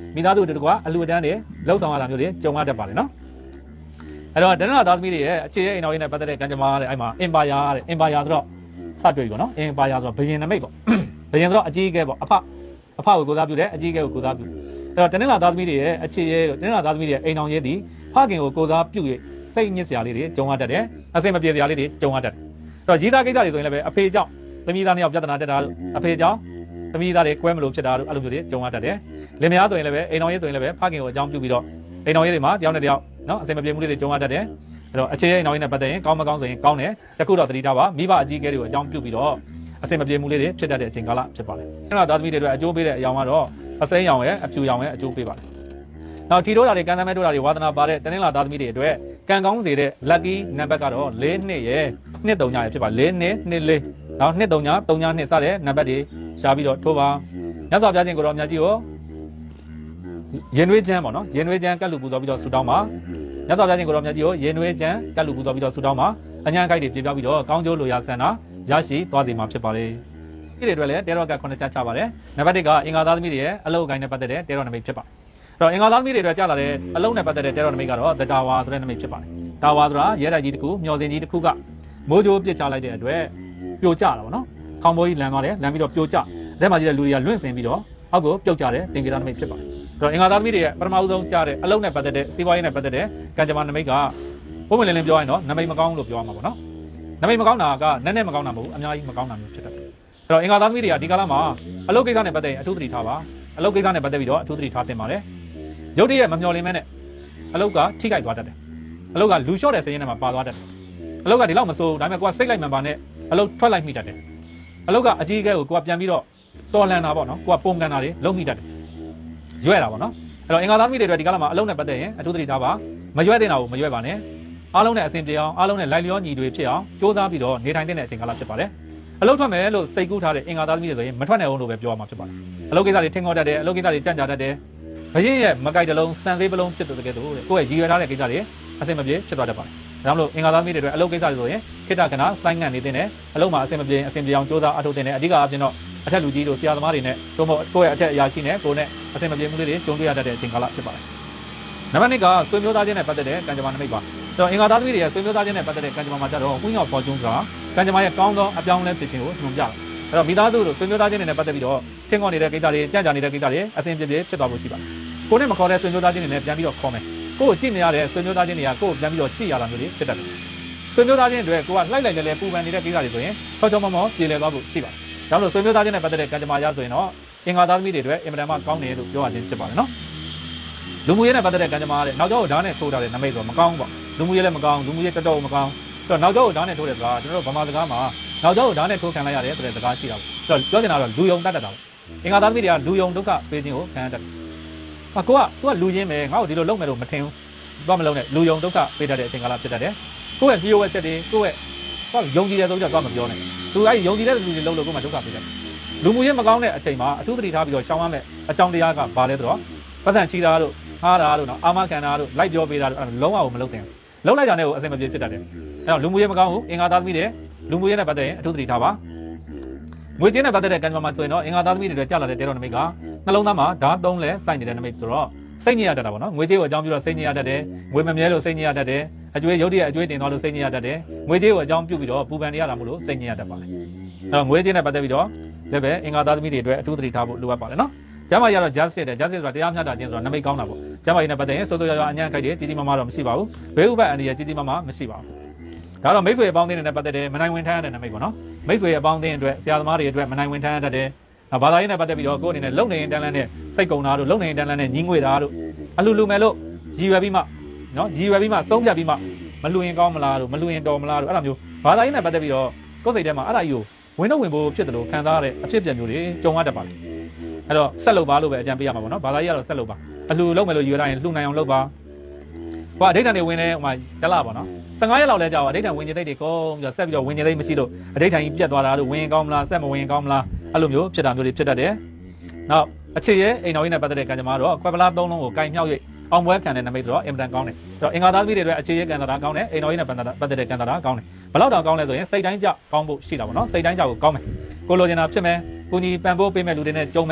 မိသားစုတို့ကအလူအတန်းတွေလှုပ်ဆောင်ရတာမျိုးတွေကြုံရတတ်ပါတယ်နော်အဲ့တော့တနင်္လာသားသမီးတွေရဲ့အခြေရဲ့အိမ်တော်ရေးနဲ့ပတ်သက်တဲ့ကံကြမ္မာတဲ့အဲ့မှာအင်ပါယာတဲ့အင်ပါယာဆိုတော့စတွေ့ပြီပေါ့နော်အင်ပါယာဆိုတော့ဘယင်နမိတ်ပေါ့ဘယင်ဆိုတော့အကြီးအကဲပေါ့အဖကိုကိုစားပြုတယ်အကြီးအကဲကိုကိုစားပြုအဲ့တော့တနင်္လာသားသမီးတွေရဲ့အခြေရဲ့တနင်္လာသားသမီးတွေရဲ့အိမ်တော်ရေးသည်ဖခင်ကိုကိုစားပြု၍စိတ်ညစ်စရာလေးတွေကြုံရတတ်တယ်အစင်မပြေစရာလေးတွေကြုံရတတ်တယ်အဲ့တော့ရေးသားကိစ္စတွေဆိုရင်လည်းပဲအဖေကြောင့်သမီးသားနှစ်ယောက်ပြဿနာတက်တာလို့အဖေကြောင့်သမီးသားတွေကွဲမလို့ဖြစ်တာလို့အဲ့လိုမျိုးတွေကြုံရတတ်တယ်လင်မယားဆိုရင်လည်းပဲအိမ်တော်ရေးဆိုရင်လည်းပဲဖခင်ကိုအကြောင်းပြုပြီးတော့အိမ်တော်ရေးတွေမှာတယောက်နဲ့တယောက်နော်အစင်မပြေမှုလေးတွေကြုံရတတ်တယ်အဲ့တော့အခြေရဲ့အိမ်တော်ရေးနဲ့ပတ်သက်ရင်ကောင်းမကောင်းဆိုရင်ကောင်းတယ်တခုတော့သတိထားပါမိဘအကြီးအကဲတွေကိုအကြောင်းပြုပြီးတော့အစင်မပြေမှုလေးတွေဖြစ်တတ်တဲ့အချိန်ကာလဖြစ်ပါတယ်အဲ့တော့သားသမီးတွေအတွက်အကျိုးပေးတဲ့အရာကတော့အစိမ်းရောင်ရဲ့အဖြူရောင်ရဲ့အကျိုးပေးပါတယ်နောက်ထီတိုးတာတွေကံသမဲတိုးတာတွေဝါသနာပါတဲ့တနင်္လာသားသမီးတွေအတွက်ကံကောင်းစေတဲ့ lucky နံပါတ်ကတော့4နှစ်ရဲ့2 3ညရဲ့ဖြစ်ပါ4နှစ်2 4နောက်2 3ည3ည2စတဲ့နံပါတ်တွေရှားပြီးတော့ထိုးပါမြတ်စွာဘုရားရှင်ကိုတော်မြတ်ကြီးကိုရင်နွေးချမ်းပေါ့နော်ရင်နွေးချမ်းကတ်လူပူတော်ပြီးတော့ဆူတောင်းပါမြတ်စွာဘုရားရှင်ကိုတော်မြတ်ကြီးကိုရင်နွေးချမ်းကတ်လူပူတော်ပြီးတော့ဆူတောင်းပါအညာခိုက်တွေပြေပြောက်ပြီးတော့ကောင်းကျိုးလိုရာဆန္ဒရရှိသွားစေမှာဖြစ်ပါလေဒီတွေအတွက်လည်းတဲတော်က9ချက်ချပါတယ်နံပါတ်1ကအင်္ဂါသားသမီးတွေရဲ့အလုပ်အကိုင်းနဲ့ပတ်သက်တဲ့တဲတော်နမိတ်ဖြစ်ပါတယ်အဲ့တော့အင်္ဂါသားသမီးတွေအတွက်ကြာလာတဲ့အလုံးနဲ့ပတ်သက်တဲ့တဲတော်နမိတ်ကတော့တာဝါဆိုတဲ့နမိတ်ဖြစ်ပါတယ်တာဝါဆိုတာရဲတိုက်ကြီးတစ်ခုမျောစင်ကြီးတစ်ခုကမိုးကြိုးပစ်ချလိုက်တဲ့အတွက်ပြိုကျတာပေါ့နော်ခေါင်းမိုးကြီးလန်သွားတယ်လန်ပြီးတော့ပြိုကျအဲ့မှာကြီးတဲ့လူတွေကလွင့်စင်ပြီးတော့အောက်ကိုပြုတ်ကျတယ်တင်ကြတာနမိတ်ဖြစ်ပါတယ်အဲ့တော့အင်္ဂါသားသမီးတွေရဲ့ပထမဦးဆုံးကြားတဲ့အလုံးနဲ့ပတ်သက်တဲ့စီးပွားရေးနဲ့ပတ်သက်တဲ့ကံကြမ္မာနမိတ်ကဘုံဝင်လင်းလင်းပြောရရင်တော့နမိတ်မကောင်းလို့ပြောရမှာပေါ့နော်နမိတ်မကောင်းတာကနည်းနည်းမကောင်းတာမဟုတ်ဘူးအများကြီးမကောင်းတာမျိုးဖြစ်တတ်တယ်အဲ့တော့အင်္ဂါသားသမီးတွေကဒီကာလမှာအလုပ်ကိစ္စနဲ့ပတ်သက်ရင်အထူးသတိထားပါအလုပ်ကိစ္စနဲ့ပတ်သက်ပြီးတော့အထူးသတိထားသင့်ပါတယ်ရုပ်တရက်မမျော်လင့်မဲနဲ့အလုပ်ကထိခိုက်သွားတတ်တယ်အလုပ်ကလူလျှော့တဲ့စရင်းထဲမှာပါသွားတတ်တယ်အလုပ်ကဒီလောက်မစိုးဒါပေမဲ့ကိုကစိတ်လိုက်မှန်ပါနဲ့အလုပ်ထွက်လိုက်မိတတ်တယ်အလုပ်ကအကြီးအကဲကိုကိုကပြန်ပြီးတော့တော်လန်တာပေါ့နော်ကိုကပုံကန်တာတွေလုံးမိတတ်တယ်ရွဲ့တာပေါ့နော်အဲ့တော့အင်္ဂါသားသမီးတွေအတွက်ဒီကာလမှာအလုပ်နဲ့ပတ်သက်ရင်အထူးသတိထားပါမရွဲ့တဲ့တာကိုမရွဲ့ပါနဲ့အားလုံးနဲ့အဆင်ပြေအောင်အားလုံးနဲ့လိုက်လျောညီတွေဖြစ်အောင်စ조사ပြီးတော့နေထိုင်တဲ့အချိန်ကာလဖြစ်ပါတယ်အလုပ်ထွက်မယ်လို့စိတ်ကူးထားတဲ့အင်္ဂါသားသမီးတွေဆိုရင်မထွက်နိုင်အောင်လို့ပဲပြောရမှာဖြစ်ပါတယ်အလုပ်ကိစ္စတွေထင်ခေါ်တတ်တယ်အလုပ်ကိစ္စတွေကြံ့ကြာတတ်တယ်ဘရင်ရဲ့မကိုက်တလုံးစံသေးပလုံးဖြစ်တဲ့တကယ်တော့ကိုယ့်ရဲ့ရည်ရွယ်ထားတဲ့ကိစ္စတွေအဆင်မပြေဖြစ်သွားတတ်ပါတယ်ဒါကြောင့်မလို့အင်္ဂါသားသမီးတွေအတွက်အလုပ်ကိစ္စတွေဆိုရင်ခိတ္တကနာစိုင်းငံ့နေတဲ့အလုပ်မှာအဆင်မပြေအောင်စ조사အထုတ်တဲ့အဓိကအပြင်တော့အထက်လူကြီးတို့ဆရာသမားတွေနဲ့တို့မို့ကိုယ့်ရဲ့အထက်အရာရှိနဲ့ကိုယ်နဲ့အဆင်မပြေမှုလေးတွေကြုံတွေ့ရတတ်တဲ့အချိန်ကာလဖြစ်ပါတယ်နံပါတ်2ကဆွေမျိုးသားချင်းနဲ့ပတ်သက်တဲ့ကံကြမ္မာနမိတ်ပါဆိုတော့အင်္ဂါသားသမီးတွေရဲ့ဆွေမျိုးသားချင်းနဲ့ပတ်သက်တဲ့ကံကြမ္မာမှာကြတော့ Queen of Fortune ဆိုတာကံကြမ္မာရဲ့ကောင်းသောအပြောင်းအလဲဖြစ်ခြင်းကိုညွှန်ပြတယ်အဲ့တော့မိသားစုတို့ဆွေမျိုးသားချင်းတွေနဲ့ပတ်သက်ပြီးတော့ထင်ခေါ်နေတဲ့ကိစ္စတွေကြံ့ကြာနေတဲ့ကိစ္စတွေအဆင်ပြေဖြစ်သွားဖို့ရှိပါတယ်ကိုယ်နဲ့မခေါ်တဲ့ဆွေမျိုးသားချင်းတွေနဲ့ပြန်ပြီးတော့ခေါ်မယ်ကိုယ်ကိုကြည့်နေရတဲ့ဆွေမျိုးသားချင်းတွေကကိုယ်ကိုပြန်ပြီးတော့ကြည့်ရတာမျိုးတွေဖြစ်တတ်တယ်ဆွေမျိုးသားချင်းတွေကိုကလိုက်လဲပူပန်နေတဲ့ကိစ္စတွေဆိုရင်ချောချောမောမောပြေလည်သွားဖို့ရှိပါတယ်ဒါကြောင့်လို့ဆွေမျိုးသားချင်းနဲ့ပတ်သက်တဲ့ကံကြမ္မာရဆိုရင်တော့အင်္ဂါသားသမီးတွေအတွက်အင်မတန်မှကောင်းတယ်လို့ပြောရခြင်းဖြစ်ပါတယ်နော်လူမှုရေးနဲ့ပတ်သက်တဲ့ကံကြမ္မာတဲ့နောက်ကျောကိုဓာတ်နဲ့ထိုးထားတဲ့နမိတ်ဆိုမကောင်းဘူးပေါ့လူမှုရေးလည်းမကောင်းလူမှုရေးတော်မကောင်းအဲ့တော့နောက်ကျောကိုဓာတ်နဲ့ထိုးတယ်ဆိုတာကျွန်တော်တို့ဗမာစကားမှာနောက်ကျောကိုဓာတ်နဲ့ထိုးခံလိုက်ရတယ်ဆိုတဲ့စကားရှိတာပေါ့အဲ့တော့ပြောချင်တာတော့လူယုံတတ်တာပေါ့အင်္ဂါသားသမီးတွေကလူယုံဒုက္ခပေးခြင်းကိုခံရတတ်တယ်ကိုကသူကလူရင်းပဲငါ့ကိုဒီလိုလုပ်မယ်လို့မထင်ဘူးသွားမလုပ်နဲ့လူယုံဒုက္ခပေးတတ်တဲ့အချိန်ကာလဖြစ်တတ်တယ်ကိုယ့်ရဲ့ဒီယိုဝက်ချက်တွေကိုယ့်ရဲ့ယုံကြည်တယ်ဆိုပြီးတော့သွားမပြောနဲ့သူအဲ့ယုံကြည်တဲ့လူတွေလုံးလို့ကိုယ်မှဒုက္ခပေးတတ်တယ်လူမှုရေးမကောင်းတဲ့အချိန်မှာအထူးသတိထားပြီးတော့ရှောင်ရမယ်အကြောင်းတရားကဘာလဲဆိုတော့ပတ်စံချီတာတို့ဟားတာတို့နော်အာမခံတာတို့လိုက်ပြောပေးတာတို့လုံးဝမလုပ်သင့်ဘူးလုံးလိုက်တာနဲ့ကိုအဆင်မပြေဖြစ်တတ်တယ်အဲ့တော့လူမှုရေးမကောင်းဘူးအင်္ဂါသားသမီးတွေလူမှုရေးနဲ့ပတ်သက်ရင်အထူးသတိထားပါငွေကြေးနဲ့ပတ်သက်တဲ့ကံကြမ္မာဆိုရင်တော့အင်္ဂါသားသမီးတွေကြာလာတဲ့တဲတော်နမိတ်ကနှလုံးသားမှာဓာတ်3လဲစိုက်နေတဲ့နမိတ်ဆိုတော့စိတ်ညစ်ရတတ်တာပေါ့နော်ငွေကြေးကိုအကြောင်းပြုတော့စိတ်ညစ်ရတတ်တယ်ငွေမမြဲလို့စိတ်ညစ်ရတတ်တယ်အကျွေးရုပ်တရက်အကျွေးတင်သွားလို့စိတ်ညစ်ရတတ်တယ်ငွေကြေးကိုအကြောင်းပြုပြီးတော့ပူပန်နေရတာမို့လို့စိတ်ညစ်ရတတ်ပါတယ်အဲ့တော့ငွေကြေးနဲ့ပတ်သက်ပြီးတော့လည်းပဲအင်္ဂါသားသမီးတွေအတွက်အထူးသတိထားဖို့လိုအပ်ပါတယ်နော်ကျမ်းမာရေးကတော့ justice တဲ့ justice ဆိုတာတရားမျှတခြင်းဆိုတာနမိတ်ကောင်းတာပေါ့ကျမ်းမာရေးနဲ့ပတ်သက်ရင်စိုးစိုးရွားရွားအញ្ញံခိုက်တွေကြီးကြီးမားမားတော့မရှိပါဘူးဘေးဥပဒ်အန္တရာယ်ကြီးကြီးမားမားမရှိပါဘူးဒါတော့မိတ်ဆွေအပေါင်းအသင်းတွေနဲ့ပတ်သက်တဲ့မနိုင်ဝင်ထမ်းရတဲ့နမိတ်ပေါ့နော်မိတ်ဆွေအပေါင်းအသင်းအတွက်ဆရာသမားတွေအတွက်မနိုင်ဝင်ထမ်းရတတ်တယ်ဘာသာရေးနဲ့ပတ်သက်ပြီးတော့ကိုယ်အနေနဲ့လုံနေရင်တန်းလန်းနဲ့စိတ်ကုံတာတို့လုံနေရင်တန်းလန်းနဲ့ညီးငွေတာတို့အလူလူမယ်လို့ရည်ရွယ်ပြီးမှနော်ရည်ရွယ်ပြီးမှဆုံးဖြတ်ပြီးမှမလူရင်ကောင်းမလားတို့မလူရင်တော်မလားတို့အဲ့လိုမျိုးဘာသာရေးနဲ့ပတ်သက်ပြီးတော့ကိုယ်စိတ်ထဲမှာအဲ့ဒါကြီးကိုဝင်တော့ဝင်ဖို့ဖြစ်တယ်လို့ခံစားရတဲ့အဖြစ်အပျက်မျိုးတွေကြုံရတတ်ပါတယ်အဲ့တော့ဆက်လုပ်ပါလို့ပဲအကြံပေးရမှာပေါ့နော်ဘာသာရေးကတော့ဆက်လုပ်ပါအလူလုံးမယ်လို့ရည်ရွယ်လိုက်ရင်လှူနိုင်အောင်လုပ်ပါဟိုအဋိဌာန်တွေဝင်နေဟိုမှာတလားပေါ့နော်15ရက်လောက်လဲကြာတော့အဋိဌာန်ဝင်ကျင်သိတွေကောင်းပြီးတော့ဆက်ပြီးတော့ဝင်ကျင်သိမရှိလို့အဋိဌာန်ကြီးပြတ်သွားတာတို့ဝင်ကောင်းမလားဆက်မဝင်ကောင်းမလားအဲ့လိုမျိုးဖြစ်တာမျိုးတွေဖြစ်တတ်တယ်နောက်အခြေရဲ့အိမ်တော်ကြီးနဲ့ပတ်သက်တဲ့ကံကြမ္မာတော့ခွဲပလား3လုံးကိုကင်မြောက်၍အောင်ပွဲခံတဲ့နမိတ်တော့အင်မတန်ကောင်းတယ်အဲ့တော့အင်္ဂါသားသမီးတွေအတွက်အခြေရဲ့ကံတာကောင်းတယ်အိမ်တော်ကြီးနဲ့ပတ်သက်တဲ့ကံတာကောင်းတယ်ဘယ်လောက်တောင်ကောင်းလဲဆိုရင်စိတ်တိုင်းကြကောင်းဖို့ရှိတာပေါ့နော်စိတ်တိုင်းကြကိုကောင်းမယ်ကိုလိုချင်တာဖြစ်မယ်ကိုကြီးပန်ဖို့ပေးမဲ့လူတွေနဲ့ကြုံမယ်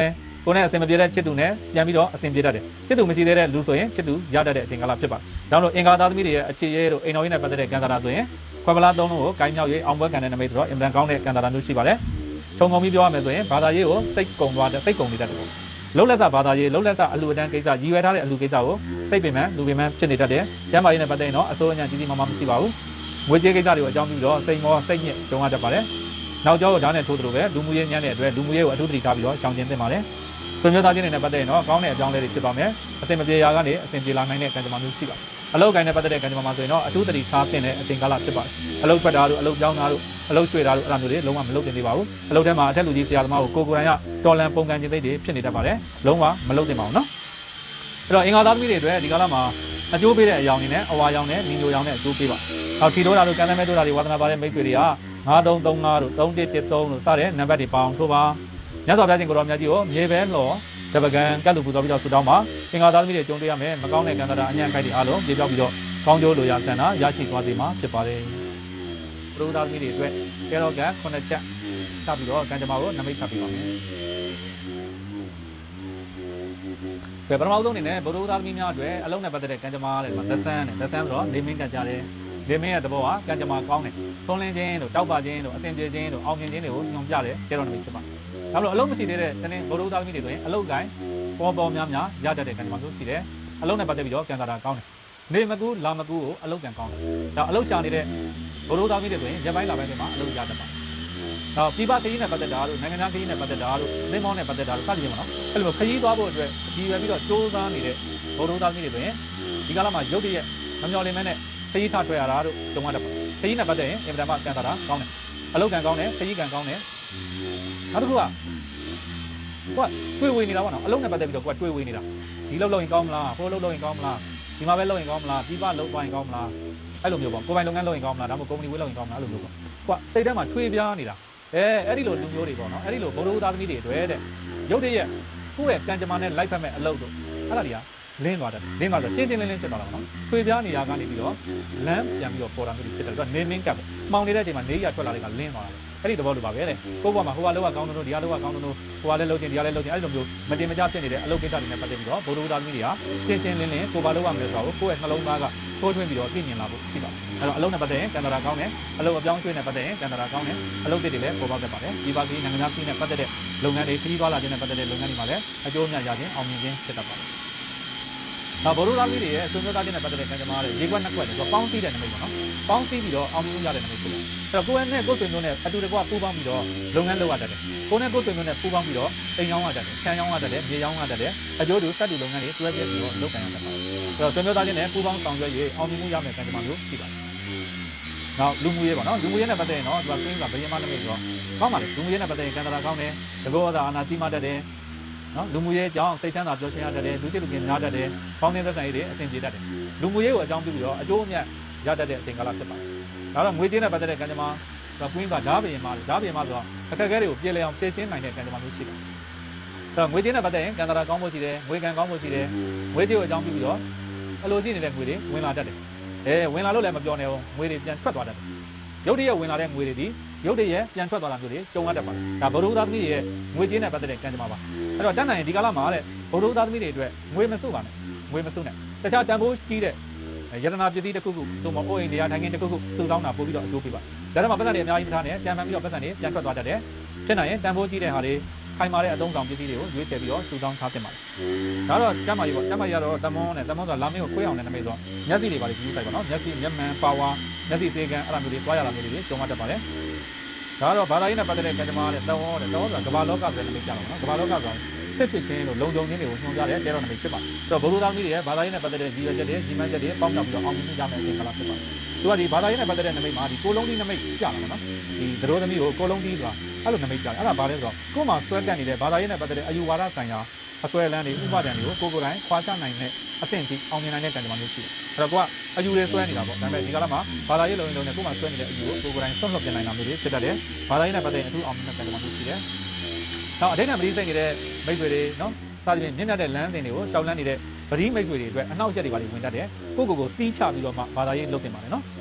ကိုနဲ့အစင်မပြေတဲ့ချစ်သူနဲ့ပြန်ပြီးတော့အစင်ပြေတတ်တယ်ချစ်သူမရှိသေးတဲ့လူဆိုရင်ချစ်သူရတတ်တဲ့အချိန်ကာလဖြစ်ပါတယ်ဒါကြောင့်အင်္ဂါသားသမီးတွေရဲ့အခြေရဲတို့အိမ်တော်ကြီးနဲ့ပတ်သက်တဲ့ကံတာရာဆိုရင်ခွဲပလားသုံးလုံးကိုကိုင်းမြောက်ရေးအောင်ပွဲကံတဲ့နမိတ်ဆိုတော့အင်မတန်ကောင်းတဲ့ကံတာရာမျိုးရှိပါတယ်ခြုံငုံပြီးပြောရမယ်ဆိုရင်ဘာသာရေးကိုစိတ်ကုံသွားတဲ့စိတ်ကုံနေတတ်တယ်လှုပ်လက်စာဘာသာရေးလှုပ်လက်စာအလူအတန်းကိစ္စရည်ရွယ်ထားတဲ့အလူကိစ္စကိုစိတ်ပင်ပန်းလူပင်ပန်းဖြစ်နေတတ်တယ်ကျမ်းမာရေးနဲ့ပတ်သက်ရင်တော့အစိုးရကြီးကြီးမားမားမရှိပါဘူးငွေကြေးကိစ္စတွေကိုအကြောင်းပြုတော့စိတ်မောစိတ်ညစ်ကြုံရတတ်ပါတယ်နောက်ကျောကိုဓာတ်နဲ့ထိုးသလိုပဲလူမှုရေးညံ့တဲ့အတွက်လူမှုရေးကိုအထူးသတိထားပြီးတော့ရှောင်ကျဉ်သင့်ပါတယ်ဆွေမျိုးသားချင်းတွေနဲ့ပတ်သက်ရင်တော့ကောင်းတဲ့အကြောင်းလေးတွေဖြစ်ပါမယ်အစင်မပြေရာကနေအစင်ပြေလာနိုင်တဲ့ကံကြမ္မာမျိုးရှိပါတယ်အလုပ်ကိုင်းနဲ့ပတ်သက်တဲ့ကံကြမ္မာမှာဆိုရင်တော့အထူးသတိထားသင့်တဲ့အချိန်ကာလဖြစ်ပါတယ်အလုပ်ထွက်တာတို့အလုပ်ပြောင်းတာတို့အလုပ်ရွှေ့တာတို့အဲ့လိုမျိုးတွေလုံးဝမလုပ်သင့်သေးပါဘူးအလုပ်ထဲမှာအထက်လူကြီးဆရာသမားကိုကိုယ်တိုင်ကတော်လန်ပုံကံခြင်းသိတွေဖြစ်နေတတ်ပါတယ်လုံးဝမလုပ်သင့်ပါဘူးနော်အဲ့တော့အင်္ဂါသားသမီးတွေအတွက်ဒီကာလမှာအကျိုးပေးတဲ့အယောင်တွေနဲ့အဝါရောင်နဲ့နီညိုရောင်နဲ့အကျိုးပေးပါနောက်ထီတိုးတာတို့ကံသမဲတိုးတာတွေဝါသနာပါတဲ့မိတ်ဆွေတွေက9335တို့3113တို့စတဲ့နံပါတ်တွေပေါအောင်ထိုးပါမြတ်စွာဘုရားရှင်ကိုတော်မြတ်ကြီးကိုမြေပဲလော်တပကံကတ်လူပူဇော်ပြီးတော့ဆုတောင်းပါအင်္ဂါသားသမီးတွေကြုံတွေ့ရမယ်မကောင်းတဲ့ကံတာအညံ့ခိုက်တွေအားလုံးပြေပြောက်ပြီးတော့ကောင်းကျိုးလိုရာဆန္ဒရရှိသွားစေမှာဖြစ်ပါတယ်ပရိသတ်သမီးတွေအတွက်ကျေတော်ကံ9ချက်စပြီးတော့ကံကြမ္မာကိုနမိတ်ဖတ်ပြီးပါမယ်ပထမဆုံးအနေနဲ့ဗုဒ္ဓသားသမီးများအတွက်အလုံးနဲ့ပတ်သက်တဲ့ကံကြမ္မာတဲ့မှာသက်ဆန်းဆိုတော့နေမင်းကံကြတယ်နေမင်းရဲ့သဘောကကံကြမ္မာကောင်းတယ်ထုံးလင်းခြင်းတို့တောက်ပါခြင်းတို့အစဉ်ပြေခြင်းတို့အောင်မြင်ခြင်းတွေကိုညွှန်ပြတယ်ကျေတော်နမိတ်ဖြစ်ပါတယ်ဒါလို့အလုံးမရှိသေးတဲ့တနေ့ဗုဒ္ဓသားသမီးတွေဆိုရင်အလုံးကိုင်းပေါ်များရတတ်တဲ့ကံကြမ္မာမျိုးရှိတယ်အလုံးနဲ့ပတ်သက်ပြီးတော့ကံတာကောင်းတယ်နေမကူလာမကူကိုအလုံးကံကောင်းတယ်ဒါအလုံးရှာနေတဲ့ဗုဒ္ဓသားသမီးတွေဆိုရင်ရပိုင်းလာပိုင်းတွေမှာအလုံးရတတ်ပါတယ်နောက်ပြပခရီးနဲ့ပတ်သက်တာတို့နိုင်ငံသားခရီးနဲ့ပတ်သက်တာတို့သင်းမောင်းနဲ့ပတ်သက်တာတို့စသဖြင့်ပါနော်အဲ့လိုခရီးသွားဖို့အတွက်ရည်ရွယ်ပြီးတော့စူးစမ်းနေတဲ့ဗုဒ္ဓသားသမီးတွေဆိုရင်ဒီကာလမှာရုပ်တရက်မမျှော်လင့်မဲနဲ့ခရီးထားထွက်ရတာတို့ကြုံရတတ်ပါတယ်ခရီးနဲ့ပတ်သက်ရင်အင်မတန်မှကံတာကောင်းတယ်အလုံးကံကောင်းတယ်ခရီးကံကောင်းတယ်နောက်တစ်ခုကတွေးဝေနေတာပေါ့နော်အလုံးနဲ့ပတ်သက်ပြီးတော့ကိုကတွေးဝေနေတာဒီလောက်လောက်ရင်ကောင်းမလားဟိုလောက်လောက်ရင်ကောင်းမလားဒီမှာပဲလောက်ရင်ကောင်းမလားပြပလောက်သွားရင်ကောင်းမလားအဲ့လိုမျိုးပေါ့ကိုယ်ပိုင်လုပ်ငန်းလုပ်ရင်ကောင်းမလားဒါမှမဟုတ်ကုမ္ပဏီဝေးလုပ်ရင်ကောင်းမလားအဲ့လိုမျိုးပေါ့ကိုကစိတ်ထဲမှာထွေးပြားနေတာအဲ့ဒီလိုလူမျိုးတွေပေါ့နော်အဲ့ဒီလိုဘုံတို့သားသမီးတွေအတွက်တဲ့ရုပ်တရက်ကိုယ့်ရဲ့ကံကြမ္မာနဲ့လိုက်ဖက်မဲ့အလုပ်တို့အဲ့ဒါတွေကလင်းသွားတယ်လင်းသွားတော့ရှင်းရှင်းလင်းလင်းဖြစ်သွားတာပေါ့နော်ထွေပြားနေရာကနေပြီးတော့လမ်းပြန်ပြီးတော့ပေါ်တာမျိုးဖြစ်တယ်သူကနေမင်းကပ်မှောင်နေတဲ့အချိန်မှာနေရထွက်လာတဲ့ကလင်းသွားတာအဲ့ဒီသဘောလိုပါပဲတဲ့ကိုယ့်ဘဝမှာဟိုကလောကကောင်းတို့ဒီကလောကကောင်းတို့ဟိုကလည်းလုပ်ခြင်းဒီကလည်းလုပ်ခြင်းအဲ့လိုမျိုးမတင်မကျဖြစ်နေတဲ့အလုပ်ကိစ္စတွေနဲ့ပတ်သက်ပြီးတော့ဘုံတို့သားသမီးတွေကရှင်းရှင်းလင်းလင်းကိုယ်ဘာလုပ်ရမလဲဆိုတော့ကိုယ့်ရဲ့နှလုံးသားကထိုးထွင်းပြီးတော့သိမြင်လာဖို့ရှိပါတယ်အဲ့တော့အလုပ်နဲ့ပတ်သက်ရင်ကံတာရာကောင်းတယ်အလုပ်အပြောင်းရွှေ့နဲ့ပတ်သက်ရင်ကံတာရာကောင်းတယ်အလုပ်တွေလည်းပေါ်ပေါက်တတ်ပါတယ်ဒီပါကြီးနိုင်ငံသားပြည်နဲ့ပတ်သက်တဲ့လုပ်ငန်းတွေခရီးသွားလာခြင်းနဲ့ပတ်သက်တဲ့လုပ်ငန်းတွေမှာလည်းအကျိုးအမြတ်ရခြင်းအောင်မြင်ခြင်းဖြစ်တတ်ပါတယ်ဒါဗုဒ္ဓသားသမီးတွေရဲ့ဆွေမျိုးသားချင်းနဲ့ပတ်သက်တဲ့ကံကြမ္မာတွေရေခွက်နှစ်ခွက်တွေဆိုပေါင်းစည်းတဲ့နမိတ်ပေါ့နော်ပေါင်းစည်းပြီးတော့အောင်မြင်ရတဲ့နမိတ်ဖြစ်တယ်အဲ့တော့ကိုယ်နဲ့ကိုယ်ဆွေမျိုးနဲ့အတူတကွပူးပေါင်းပြီးတော့လုပ်ငန်းလုပ်ရတတ်တယ်ကိုယ်နဲ့ကိုယ်ဆွေမျိုးနဲ့ပူးပေါင်းပြီးတော့အိမ်ရောင်းရတတ်တယ်ခြံရောင်းရတတ်တယ်မြေရောင်းရတတ်တယ်အကျိုးတူစက်တူလုပ်ငန်းတွေတွဲပြပြီးတော့လုပ်ကိုင်ရတတ်ပါတယ်အဲ့တော့ဆွေမျိုးသားချင်းနဲ့ပူးပေါင်းဆောင်ရွက်ရေးအောင်မြင်မှုရမယ့်ကံကြမ္မာမျိုးရှိပါတယ်နောက်လူမှုရေးပေါ့နော်လူမှုရေးနဲ့ပတ်သက်ရင်တော့သူကကင်းကဘယင်မနမိတ်ဆိုတော့ကောင်းပါလေလူမှုရေးနဲ့ပတ်သက်ရင်ကံတာရာကောင်းတယ်တကောသာအာနာကြီးမှတတ်တယ်နော်လူမှုရေးအကြောင်းစိတ်ချမ်းသာပျော်ရွှင်ရတတ်တယ်လူချစ်လူခင်များတတ်တယ်ပေါင်းသင်းသက်ဆိုင်ရေးတွေအဆင်ပြေတတ်တယ်လူမှုရေးကိုအကြောင်းပြုပြီးတော့အကျိုးအမြတ်ရတတ်တဲ့အချိန်ကာလဖြစ်ပါတယ်ဒါတော့ငွေကြေးနဲ့ပတ်သက်တဲ့ကံကြမ္မာကွင်းကဓာဘယင်မဆိုတော့အခက်အခဲတွေကိုပြေလည်အောင်ဖြေရှင်းနိုင်တဲ့ကံကြမ္မာမျိုးရှိတယ်အဲ့တော့ငွေကြေးနဲ့ပတ်သက်ရင်ကံတာရာကောင်းဖို့ရှိတယ်ငွေကံကောင်းဖို့ရှိတယ်ငွေကြေးကိုအကြောင်းပြုပြီးတော့အလိုရှိနေတဲ့ငွေတွေဝင်လာတတ်တယ်ဝင်လာလို့လည်းမပြောနဲ့ဘူးငွေတွေပြန်ထွက်သွားတတ်တယ်ရုပ်တရက်ဝင်လာတဲ့ငွေတွေဒီရုပ်တရက်ပြန်ထွက်သွားတာမျိုးတွေကြုံရတတ်ပါတယ်ဒါဗုဒ္ဓသားသမီးတွေရဲ့ငွေကြေးနဲ့ပတ်သက်တဲ့ကံကြမ္မာပါအဲ့တော့တတ်နိုင်ရင်ဒီကာလမှာတဲ့ဗုဒ္ဓသားသမီးတွေအတွက်ငွေမစုပါနဲ့ငွေမစုနဲ့တခြားတန်ဖိုးကြီးတဲ့ယတနာပစ္စည်းတစ်ခုခုသို့မဟုတ်အိမ်တရားထိုင်ခင်းတစ်ခုခုစုဆောင်းတာပို့ပြီးတော့အကျိုးပေးပါဒါတော့မှပတ်သက်တွေအများကြီးမထားနဲ့ကြံမှန်ပြီးတော့ပတ်သက်တွေပြန်ထွက်သွားတတ်တယ်ဖြစ်နိုင်ရင်တန်ဖိုးကြီးတဲ့ဟာတွေခိုင်မာတဲ့အသုံးဆောင်ပစ္စည်းတွေကိုရွေးချယ်ပြီးတော့စုဆောင်းထားတင်ပါတယ်ဒါတော့ကျမ်းမာရေးပေါ့ကျမ်းမာရေးကတော့တမွန်းဆိုတာလာမင်းကိုခွဲအောင်နဲ့နမိတ်ဆိုမျက်စိတွေပါလေယူဆိုင်ပါနော်မျက်စိမျက်မှန်ပါဝါမျက်စိစေကံအဲ့လိုမျိုးတွေတွားရတာမျိုးတွေကြုံရတတ်ပါတယ်ဒါတော့ဘာသာရေးနဲ့ပတ်သက်တဲ့ကံကြမ္မာတဲ့တဝေါဆိုတာကမ္ဘာလောကဆိုတဲ့နမိတ်ကြတော့နော်ကမ္ဘာလောကဆိုစစ်ဖြစ်ခြင်းလို့လုံခြုံခြင်းတွေကိုညွှန်ပြတဲ့တဲတော်နမိတ်ဖြစ်ပါတယ်အဲ့တော့ဘုရားသားသမီးတွေရဲ့ဘာသာရေးနဲ့ပတ်သက်တဲ့ရည်ရွယ်ချက်တွေကြီးမှန်းချက်တွေပေါင်းမြောက်ပြီးတော့အောင်မြင်မှုရမယ့်အချိန်ကာလဖြစ်ပါတယ်သူကဒီဘာသာရေးနဲ့ပတ်သက်တဲ့နမိတ်မှာဒီကိုလုံးဒီနမိတ်ပြလာမှာနော်ဒီသတို့သမီးကိုကိုလုံးဒီဆိုတာအဲ့လိုနမိတ်ပြတယ်အဲ့ဒါဘာလဲဆိုတော့ကိုယ်မှာဆွဲကပ်နေတဲ့ဘာသာရေးနဲ့ပတ်သက်တဲ့အယူဝါဒဆိုင်ရာအစွဲလန်းတွေဥပါဒဏ်တွေကိုကိုယ်တိုင်ခွာချနိုင်တဲ့အဆင့်အထိအောင်မြင်နိုင်တဲ့ကံကြမ္မာမျိုးရှိတယ်အဲ့တော့ကိုကအယူတွေဆွဲနေတာပေါ့ဒါပေမဲ့ဒီကာလမှာဘာသာရေးလုံရင်လုံနဲ့ကိုယ်မှာဆွဲနေတဲ့အယူကိုကိုယ်တိုင်ဆွတ်လွတ်ပြနိုင်တာမျိုးတွေဖြစ်တတ်တယ်ဘာသာရေးနဲ့ပတ်သက်ရင်အထူးအောင်မြင်တဲ့ကံကြမ္မာမျိုးရှိတယ်နောက်အတိတ်နဲ့မတိစိတ်နေတဲ့မိတ်ဆွေတွေနော်စသဖြင့်မြင့်မြတ်တဲ့လမ်းစဉ်တွေကိုရှောက်လန်းနေတဲ့ပရိမိတ်ဆွေတွေအတွက်အနှောက်အယှက်တွေပါဝင်တတ်တယ်ကိုကိုစီးချပြီးတော့မှဘာသာရေးလုပ်တင်ပါတယ်နော်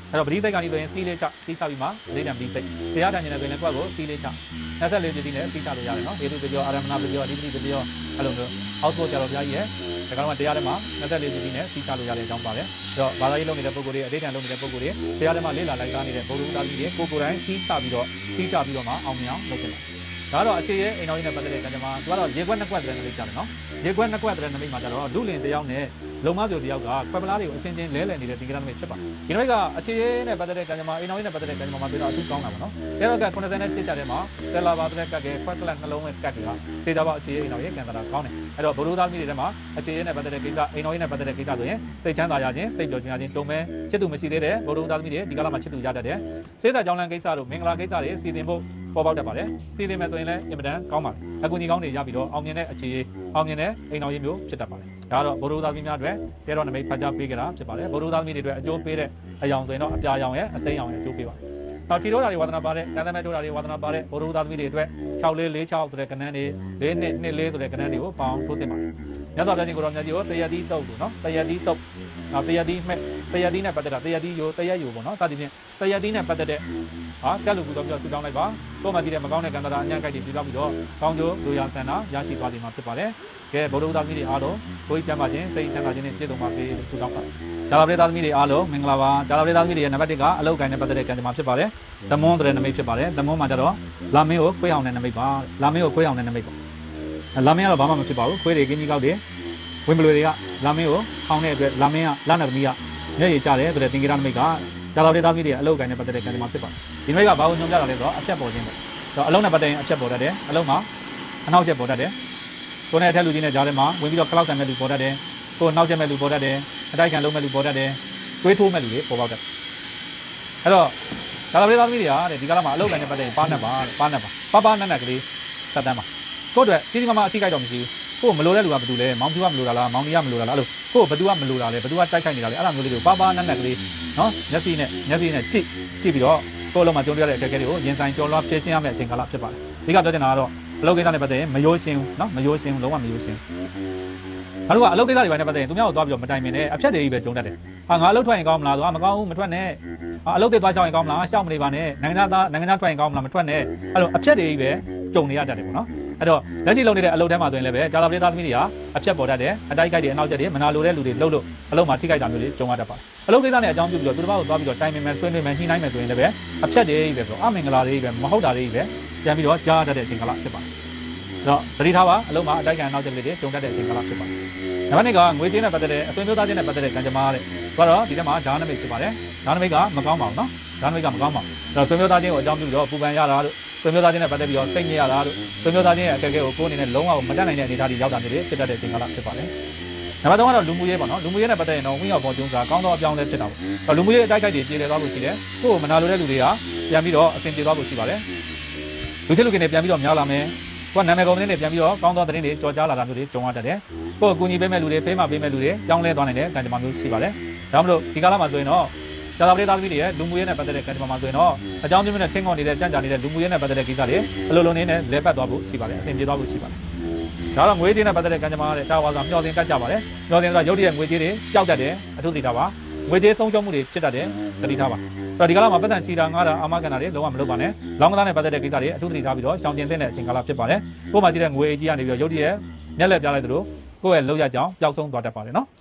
တော့ပရိသိတ်ကနေဆိုရင်စီးလေးချစီးချပြီးမှလေးတံပြီးစိတ်တရားတန်ကျင်တဲ့ဆိုရင်လည်းကိုယ့်ကိုစီးလေးချ24ပြည်နဲ့စီးချလို့ရတယ်နော်ဒီလိုပြောအာရမဏပြောအဓိပတိပြောအဲ့လိုမျိုးအောက်ဖို့ကြတော့ဘုရားကြီးရဲ့ဒါကတော့တရားထဲမှာ24ပြည်နဲ့စီးချလို့ရတဲ့အကြောင်းပါတယ်အဲ့တော့ဘာသာရေးလုပ်နေတဲ့ပုဂ္ဂိုလ်တွေအဓိဋ္ဌာန်လုပ်နေတဲ့ပုဂ္ဂိုလ်တွေတရားထဲမှာလေးလာလိုက်စားနေတဲ့ဘုရားသားကြီးတွေကိုယ်တိုင်စီးချပြီးတော့မှအောင်မြင်အောင်လုပ်ကြတယ်ဒါတော့အခြေရဲ့အိမ်တော်ကြီးနဲ့ပတ်သက်တဲ့ကံကြမ္မာသူကတော့ရေခွက်နှစ်ခွက်တဲ့နမိတ်ကြတယ်နော်ရေခွက်နှစ်ခွက်တဲ့နမိတ်မှာကျတော့လူလင်တယောက်နဲ့လုံမပြိုတယောက်ကခွက်ပလားတွေကိုအချင်းချင်းလဲလှယ်နေတဲ့သင်္ကေတနမိတ်ဖြစ်ပါဒီနမိတ်ကအခြေရဲ့နဲ့ပတ်သက်တဲ့ကံကြမ္မာအိမ်တော်ကြီးနဲ့ပတ်သက်တဲ့ကံကြမ္မာမှာပြောတော့အထူးကောင်းတာပါနော်ဒါတော့က98ချက်ထဲမှာတယ်လာပါတဲ့ကတ်ကခွက်ကလနှလုံးရဲ့ကတ်တွေကဒေတာပေါအခြေရဲ့အိမ်တော်ရဲ့ကံတာကောင်းတယ်အဲ့တော့ဘုရုသားသမီးတွေထဲမှာအခြေရဲ့နဲ့ပတ်သက်တဲ့ကိစ္စအိမ်တော်ရဲ့နဲ့ပတ်သက်တဲ့ကိစ္စဆိုရင်စိတ်ချမ်းသာရခြင်းစိတ်ပျော်ရွှင်ရခြင်းကြုံမဲ့ချစ်သူမရှိသေးတဲ့ဘုရုသားသမီးတွေဒီကလာမှာချစ်သူရတတ်တယ်စေတကြောင်းလမ်းကိစ္စတို့မင်္ဂလာကိစ္စတွေစီစဉ်ဖို့ပေါ်ပေါက်တတ်ပါတယ်စီစဉ်မယ်ဆိုရင်လည်းအင်မတန်ကောင်းပါတယ်အကူအညီကောင်းတွေရပြီးတော့အောင်မြင်တဲ့အခြေရေးအောင်မြင်တဲ့အိမ်တော်ရေးမျိုးဖြစ်တတ်ပါတယ်ဒါကတော့ဘုရုသားသမီးများအတွက်တဲတော်နမိတ်ဖတ်ကြားပေးကြတာဖြစ်ပါတယ်ဘုရုသားသမီးတွေအတွက်အကျိုးပေးတဲ့အယောင်ဆိုရင်တော့အပြာရောင်ရဲ့အစိမ်းရောင်ရဲ့အကျိုးပေးပါတယ်နောက်ထီထိုးတာတွေဝါသနာပါတဲ့ကံသမဲထိုးတာတွေဝါသနာပါတဲ့ဘုရုသားသမီးတွေအတွက်6446ဆိုတဲ့ကဏ္ဍတွေ4224ဆိုတဲ့ကဏ္ဍတွေကိုပေါင်းထိုးသင့်ပါတယ်မြတ်စွာဘုရားရှင်ကိုတော်မြတ်ကြီးကိုတရတိတုတ်လို့နော်တရတိတုတ်နောက်တရတိမဲ့တရတိနဲ့ပတ်သက်တာတရတိယိုတရယိုပေါ့နော်စသဖြင့်တရတိနဲ့ပတ်သက်တဲ့ကက်လူကူတော်ပြောဆူတောင်းလိုက်ပါကိုယ်မှကြည့်တဲ့မကောင်းတဲ့ကံတရာအញ្ញံကြိုက်တွေပြတောက်ပြီးတော့ကောင်းကျိုးလူရဆန္ဒရရှိသွားလိမ့်မှာဖြစ်ပါတယ်ကဲဘုရုသားသမီးတွေအားလုံးကိုယ်ချမ်းသာခြင်းစိတ်ချမ်းသာခြင်းနဲ့ပြည့်စုံပါစေလို့ဆုတောင်းပါတယ်ဂျာလာပရိသတ်သမီးတွေအားလုံးမင်္ဂလာပါဂျာလာပရိသတ်သမီးတွေရဲ့နံပါတ်1ကအလောက်ကိုင်းနဲ့ပတ်သက်တဲ့ကံကြမ္မာဖြစ်ပါတယ်သမွန်းတဲ့နမိတ်ဖြစ်ပါတယ်သမွန်းမှာကျတော့လာမင်းကိုခွေးအောင်တဲ့နမိတ်ပါလာမင်းကိုခွေးအောင်တဲ့နမိတ်ပေါ့လာမင်းကတော့ဘာမှမဖြစ်ပါဘူးခွေးတွေကင်းကြီးကောက်တွေဝင်းပလွေတွေကလာမင်းကိုဟောင်းတဲ့အတွက်လာမင်းကလာနာသမီးကမျက်ရည်ကျတယ်ဆိုတဲ့သင်္ကေတနမိတ်ကဂျာလာပရိသတ်သမီးတွေရဲ့အလောက်ကိုင်းနဲ့ပတ်သက်တဲ့ကံကြမ္မာဖြစ်ပါတယ်ဒီနမိတ်ကဘာကိုညွှန်ပြတာလဲဆိုတော့အဖြတ်ပေါ်ခြင်းပေါ့အလုံးနဲ့ပတ်သက်ရင်အဖြတ်ပေါ်တတ်တယ်အလုံးမှာအနောက်ချက်ပေါ်တတ်တယ်ကိုယ်နဲ့အထက်လူကြီးနဲ့ကြားထဲမှာဝင်ပြီးတော့ခလောက်တန်မဲ့လူပေါ်တတ်တယ်ကိုယ်နောက်ချက်မဲ့လူပေါ်တတ်တယ်အတိုက်ခံလုံးမဲ့လူပေါ်တတ်တယ်တွေးထိုးမဲ့လူတွေပေါ်ပေါက်တတ်အဲ့တော့ဂျာလာပရိသတ်သမီးတွေကဒီကာလမှာအလောက်ကိုင်းနဲ့ပတ်သက်ရင်ပါနတ်ပါနတ်ကလေးစက်တန်းပါကိုယ့်အတွက်ကြီးကြီးမားမားအထိခိုက်တော့မရှိဘူးကိုယ်မလိုတဲ့လူကဘယ်သူလဲမောင်ဖြူကမလိုတာလားမောင်နီကမလိုတာလားအဲ့လိုကိုယ်ဘယ်သူကမလိုတာလဲဘယ်သူကတိုက်ခိုက်နေတာလဲအဲ့လိုမျိုးလေးကိုပါနတ်ကလေးနော်မျက်စိနဲ့ကြည့်ပြီးတော့ကိုယ်လုံးမှာကြုံရတဲ့အခက်အခဲတွေကိုရင်ဆိုင်ကြော်လွှားဖြေရှင်းရမယ့်အချိန်ကာလဖြစ်ပါတယ်ဒီကပြောချင်တာကတော့အလုပ်ကိစ္စနဲ့ပတ်သက်ရင်မရိုးရှင်းဘူးနော်မရိုးရှင်းဘူးလုံးဝမရိုးရှင်းဘာလို့ကအလုပ်ကိစ္စတွေပိုင်းနဲ့ပတ်သက်ရင်သူများကိုသွားပြီးတော့မတိုင်ပင်နဲ့အဖြတ်တွေကြီးပဲကြုံတတ်တယ်ဟာငါအလုပ်ထွက်ရင်ကောင်းမလားဆိုမကောင်းဘူးမထွက်နဲ့အလုပ်တွေသွားရှောင်ရင်ကောင်းမလားရှောင်မနေပါနဲ့နိုင်ငံခြားထွက်ရင်ကောင်းမလားမထွက်နဲ့အဲ့လိုအဖြတ်တွေကြီးပဲကြုံနေရတတ်တယ်ပေါ့နော်အဲ့တော့လက်ရှိလုပ်နေတဲ့အလုပ်ထဲမှာဆိုရင်လည်းပဲဂျာလာပရိသတ်သမီးတွေဟာအဖြတ်ပေါ်တတ်တယ်အတိုက်ခိုက်တွေအနောက်ချက်တွေမနာလိုတဲ့လူတွေလှုပ်လို့အလုပ်မှာထိခိုက်တာမျိုးတွေကြုံရတတ်ပါတယ်အလုပ်ကိစ္စနဲ့အကြောင်းပြုပြီးတော့သူတစ်ပါးကိုသွားပြီးတော့တိုင်ပင်မယ်ဆွေးနွေးမယ်ညှိနှိုင်းမယ်ဆိုရင်လည်းပဲအဖြတ်တွေကြီးပဲဆိုအမင်္ဂလာတွေကြီးပဲမဟုတ်တာတွေကြီးပဲပြန်ပြီးတော့ကြားတတ်တဲ့အချိန်ကာလဖြစ်ပါတယ်အဲ့တော့သတိထားပါအလုံးမှာအတိုက်ခံနောက်ချက်တွေကြုံတတ်တဲ့အချိန်ကာလဖြစ်ပါတယ်နံပါတ်2ကငွေကြေးနဲ့ပတ်သက်တဲ့အသွင်မျိုးသားချင်းနဲ့ပတ်သက်တဲ့ကံကြမ္မာတဲ့ဆိုတော့ဒီထဲမှာဓာနမိတ်ဖြစ်ပါတယ်ဓာနမိတ်ကမကောင်းပါဘူးနော်ဓာနမိတ်ကမကောင်းပါဘူးအဲ့တော့သွင်မျိုးသားချင်းကိုအကြောင်းပြုပြီးတော့ပူပန်ရတာတို့သွင်မျိုးသားချင်းနဲ့ပတ်သက်ပြီးတော့စိတ်ညစ်ရတာတို့သွင်မျိုးသားချင်းရဲ့အခက်အခဲကိုကိုယ်အနေနဲ့လုံးဝမတတ်နိုင်တဲ့အနေအထားတွေရောက်တာမျိုးတွေဖြစ်တတ်တဲ့အချိန်ကာလဖြစ်ပါတယ်နံပါတ်3ကတော့လူမှုရေးပေါ့နော်လူမှုရေးနဲ့ပတ်သက်ရင်တော့ဝင်းရောက်ပေါ်ကျုံးစာကောင်းသောအပြောင်းလဲဖြစ်တာပေါ့လူမှုရေးအတိုက်ခိုက်တွေပြည်လည်သွားဖို့ရှိတယ်ကိုယ်ကိုမနာလိုတဲ့လူတွေကပြန်ပြီးတော့အဆင်ပြေသွားဖို့ရှိပါတယ်လူချစ်လူခင်တွေပြန်ပြီးတော့များလာမယ်ကိုယ်နာမည်ကောင်းတဲ့နေပြန်ပြီးတော့ကောင်းသောသတင်းတွေကြော်ကြားလာတာမျိုးတွေကြုံရတတ်တယ်ကိုယ်အကူအညီပေးမဲ့လူတွေဖေးမပေးမဲ့လူတွေပြောင်းလဲသွားနိုင်တဲ့ကံကြမ္မာမျိုးရှိပါတယ်ဒါမှမဟုတ်ဒီကာလမှာဆိုရင်တော့ဂျာလာပရိသတ်သမီးတွေရဲ့လူမှုရေးနဲ့ပတ်သက်တဲ့ကံကြမ္မာမှာဆိုရင်တော့အကြောင်းပြင်းနဲ့ထင်းခွန်နေတဲ့ကြံ့ကြာနေတဲ့လူမှုရေးနဲ့ပတ်သက်တဲ့ကိစ္စတွေအလိုလိုနေနဲ့လဲပတ်သွားဖို့ရှိပါတယ်အဆင်ပြေသွားဖို့ရှိပါတယ်ဒါတော့ငွေကြေးနဲ့ပတ်သက်တဲ့ကံကြမ္မာတဲ့တာဝါဆိုမျှော်စင်ကတ်ကြပါတယ်မျှော်စင်ဆိုတာရုပ်တရက်ငွေကြေးတွေပျောက်တတ်တယ်အထူးသိတာပါငွေကြေးဆုံးရှုံးမှုတွေဖြစ်တတ်တယ်သတိထားပါအဲ့တော့ဒီကာလမှာပတ်သက်ချီတာငါးတာအာမခံတာတွေလုံးဝမလုပ်ပါနဲ့လောင်းကစားနဲ့ပတ်သက်တဲ့ကိစ္စတွေအထူးသတိထားပြီးတော့ရှောင်ကျဉ်တဲ့အချိန်ကာလဖြစ်ပါတယ်ကိုယ်မှာရှိတဲ့ငွေအေးကြီးကနေပြီးတော့ရုပ်တရက်မျက်လက်ပြလိုက်သလိုကိုယ့်ရဲ့လောက်ရကြောင်းပျောက်ဆုံးသွားတတ်ပါတယ်နော်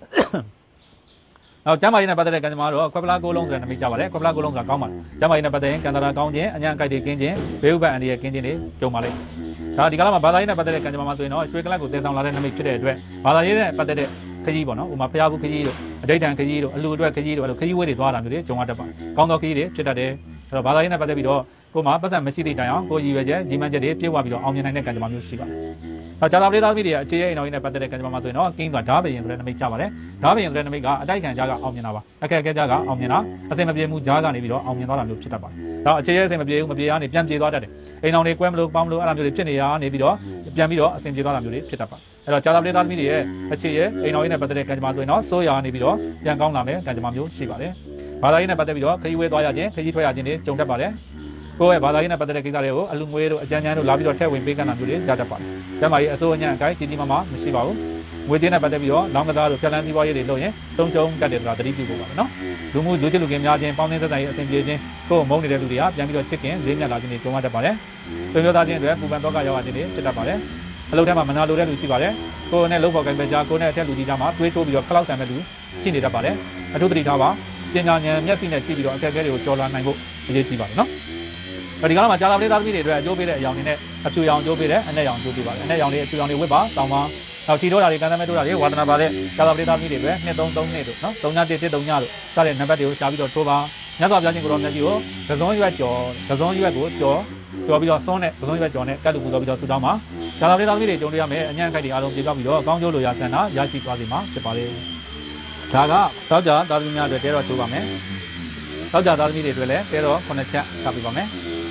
ကျမ်းမာရေးနဲ့ပတ်သက်တဲ့ကံကြမ္မာတော့ခွက်ပလားကိုလုံးဆိုတဲ့နမိတ်ကြပါတယ်ခွက်ပလားကိုလုံးဆိုတာကောင်းပါတယ်ကျမ်းမာရေးနဲ့ပတ်သက်ရင်ကံတရာကောင်းခြင်းအညာအကြိုက်တွေကင်းခြင်းဘေးဥပ္ပအန္တရာယ်ကင်းခြင်းတွေကြုံပါလိမ့်ဒါဒီကာလမှာဘာသာရေးနဲ့ပတ်သက်တဲ့ကံကြမ္မာမှာဆိုရင်တော့ရွှေကလပ်ကိုတည်ဆောင်လာတဲ့နမိတ်ဖြစ်တဲ့အတွက်ဘာသာရေးနဲ့ပတ်သက်တဲ့ခကြီးပေါ့နော်ဥမာဖျားဘူးခကြီးတို့အဋိဌံခကြီးတို့အလူအတွက်ခကြီးတို့အဲ့လိုခကြီးဝဲတွေသွားတာမျိုးတွေကြုံရတတ်ပါကောင်းသောခကြီးတွေဖြစ်တတ်တယ်အဲ့တော့ဘာသာရေးနဲ့ပတ်သက်ပြီးတော့ကိုယ်မှာပတ်စံမရှိသည့်တိုင်အောင်ကိုယ်ရည်ရွယ်ချက်ရည်မှန်းချက်တွေပြည့်ဝပြီးတော့အောင်မြင်နိုင်တဲ့ကံကြမ္မာမျိုးရှိပါတယ်ဂျာလာပရိသတ်သမီးတွေအခြေရဲ့အိမ်တော်ကြီးနဲ့ပတ်သက်တဲ့ကံကြမ္မာမှာဆိုရင်တော့ကင်းသွားဓာဘယင်ဆိုတဲ့နမိတ်ကြပါတယ်ဓာဘယင်ဆိုတဲ့နမိတ်ကအတိုက်ခံကြားကအောင်မြင်တာပါအခက်အခဲကြားကအောင်မြင်တာအစင်မပြေမှုကြားကနေပြီးတော့အောင်မြင်သွားတာမျိုးဖြစ်တတ်ပါတယ်ဒါအခြေရဲ့အစင်မပြေဘူးမပြေရနေပြန်ပြေသွားတတ်တယ်အိမ်တော်တွေကွဲမလို့ပေါင်းမလို့အဲ့လိုမျိုးတွေဖြစ်နေရနေပြီးတော့ပြန်ပြီးတော့အစင်ပြေသွားတာမျိုးတွေဖြစ်တတ်ပါတယ်အဲ့တော့ဂျာလာပရိသတ်သမီးတွေရဲ့အခြေရဲ့အိမ်တော်ကြီးနဲ့ပတ်သက်တဲ့ကံကြမ္မာဆိုရင်တော့စိုးရာနေပြီးတော့ပြန်ကောင်းလာမယ်ကံကြမ္မာမျိုးရှိပါတယ်ဘာသာရေးနဲ့ပတ်သက်ပြီးတော့ခရီးဝဲသွားရခြင်းခရီးထွက်ရခြင်းတွေကြုံတတ်ပါတယ်ကိုယ့်ရဲ့ဘာသာရေးနဲ့ပတ်သက်တဲ့ကိစ္စတွေကိုအလူငွေတို့အကြမ်းကြမ်းတို့လာပြီးတော့ထည့်ဝင်ပေးကမ်းတာမျိုးတွေရတတ်ပါတယ်။ဒါမှမဟုတ်အစိုးရအညံ့အကိုင်းကြီးကြီးမားမားမရှိပါဘူး။ငွေကြေးနဲ့ပတ်သက်ပြီးတော့လောင်းကစားတို့ဖြတ်လန်းစီးပွားရေးတွေလုပ်ရင်ဆုံးရှုံးတတ်တယ်ဆိုတာသတိပြုဖို့ပါနော်လူမှုလူချစ်လူခင်များချင်းပေါင်းသင်းဆက်ဆံရေးအဆင်ပြေခြင်းကိုယ်မုန်းနေတဲ့လူတွေကပြန်ပြီးတော့ချစ်ခင်လေးမြတ်လာခြင်းတွေကြုံရတတ်ပါတယ်ဆွေမျိုးသားချင်းတွေပူပန်တော့ကရောက်ရခြင်းတွေဖြစ်တတ်ပါတယ်အလုပ်ထဲမှာမနာလိုတဲ့လူရှိပါတယ်ကိုယ်နဲ့လုပ်ဖို့ကိစ္စကြားကိုယ်နဲ့အထက်လူကြီးကြားမှာတွေးတိုးပြီးတော့ခလောက်ဆန်တဲ့လူရှိနေတတ်ပါတယ်အထူးသတိထားပါပညာဉာဏ်မျက်စိနဲ့ကြည့်ပြီးတော့အခက်အခဲတွေကိုကျော်လွှာနိုင်ဖို့အရေးကြီးပါတယ်နော်ဒီကနေ့မှာကြာလာပလေးသားသမီးတွေအတွက်အကျိုးပေးတဲ့အယောင်တွေနဲ့အဖြူရောင်အကျိုးပေးတဲ့အနဲ့ရောင်အကျိုးပေးပါတယ်အနဲ့ရောင်တွေအဖြူရောင်တွေဝတ်ပါစောင်းပါနောက်ထီထိုးတာတွေကမ်းသမဲထိုးတာတွေဝါဒနာပါတဲ့ကြာလာပလေးသားသမီးတွေပဲ233နှစ်တို့နော်391 139တို့စတဲ့နံပါတ်တွေကိုရှားပြီးတော့ထိုးပါမြတ်စွာဘုရားရှင်ကိုရောမြတ်ကြီးကိုကစုံရွက်ကျော်ကစုံရွက်ကိုကျော်ပြီးတော့စွန်းတဲ့ကစုံရွက်ကျော်နဲ့ကတ်လူပူတော်ပြီးတော့ဆူတောင်းပါကြာလာပလေးသားသမီးတွေကြုံတွေ့ရမယ်အញ្ញံ့ခိုက်တွေအားလုံးပြေပြောက်ပြီးတော့ကောင်းကျိုးလိုရာဆန္ဒရရှိသွားစေမှာဖြစ်ပါလေဒါကတောက်ကြသားသမီးများအတွက်တဲတော့ထိုးပါမယ်တောက်ကြသားသမီးတွေအတွက်လည်းတဲတော့9ချက်ချပေးပါမယ်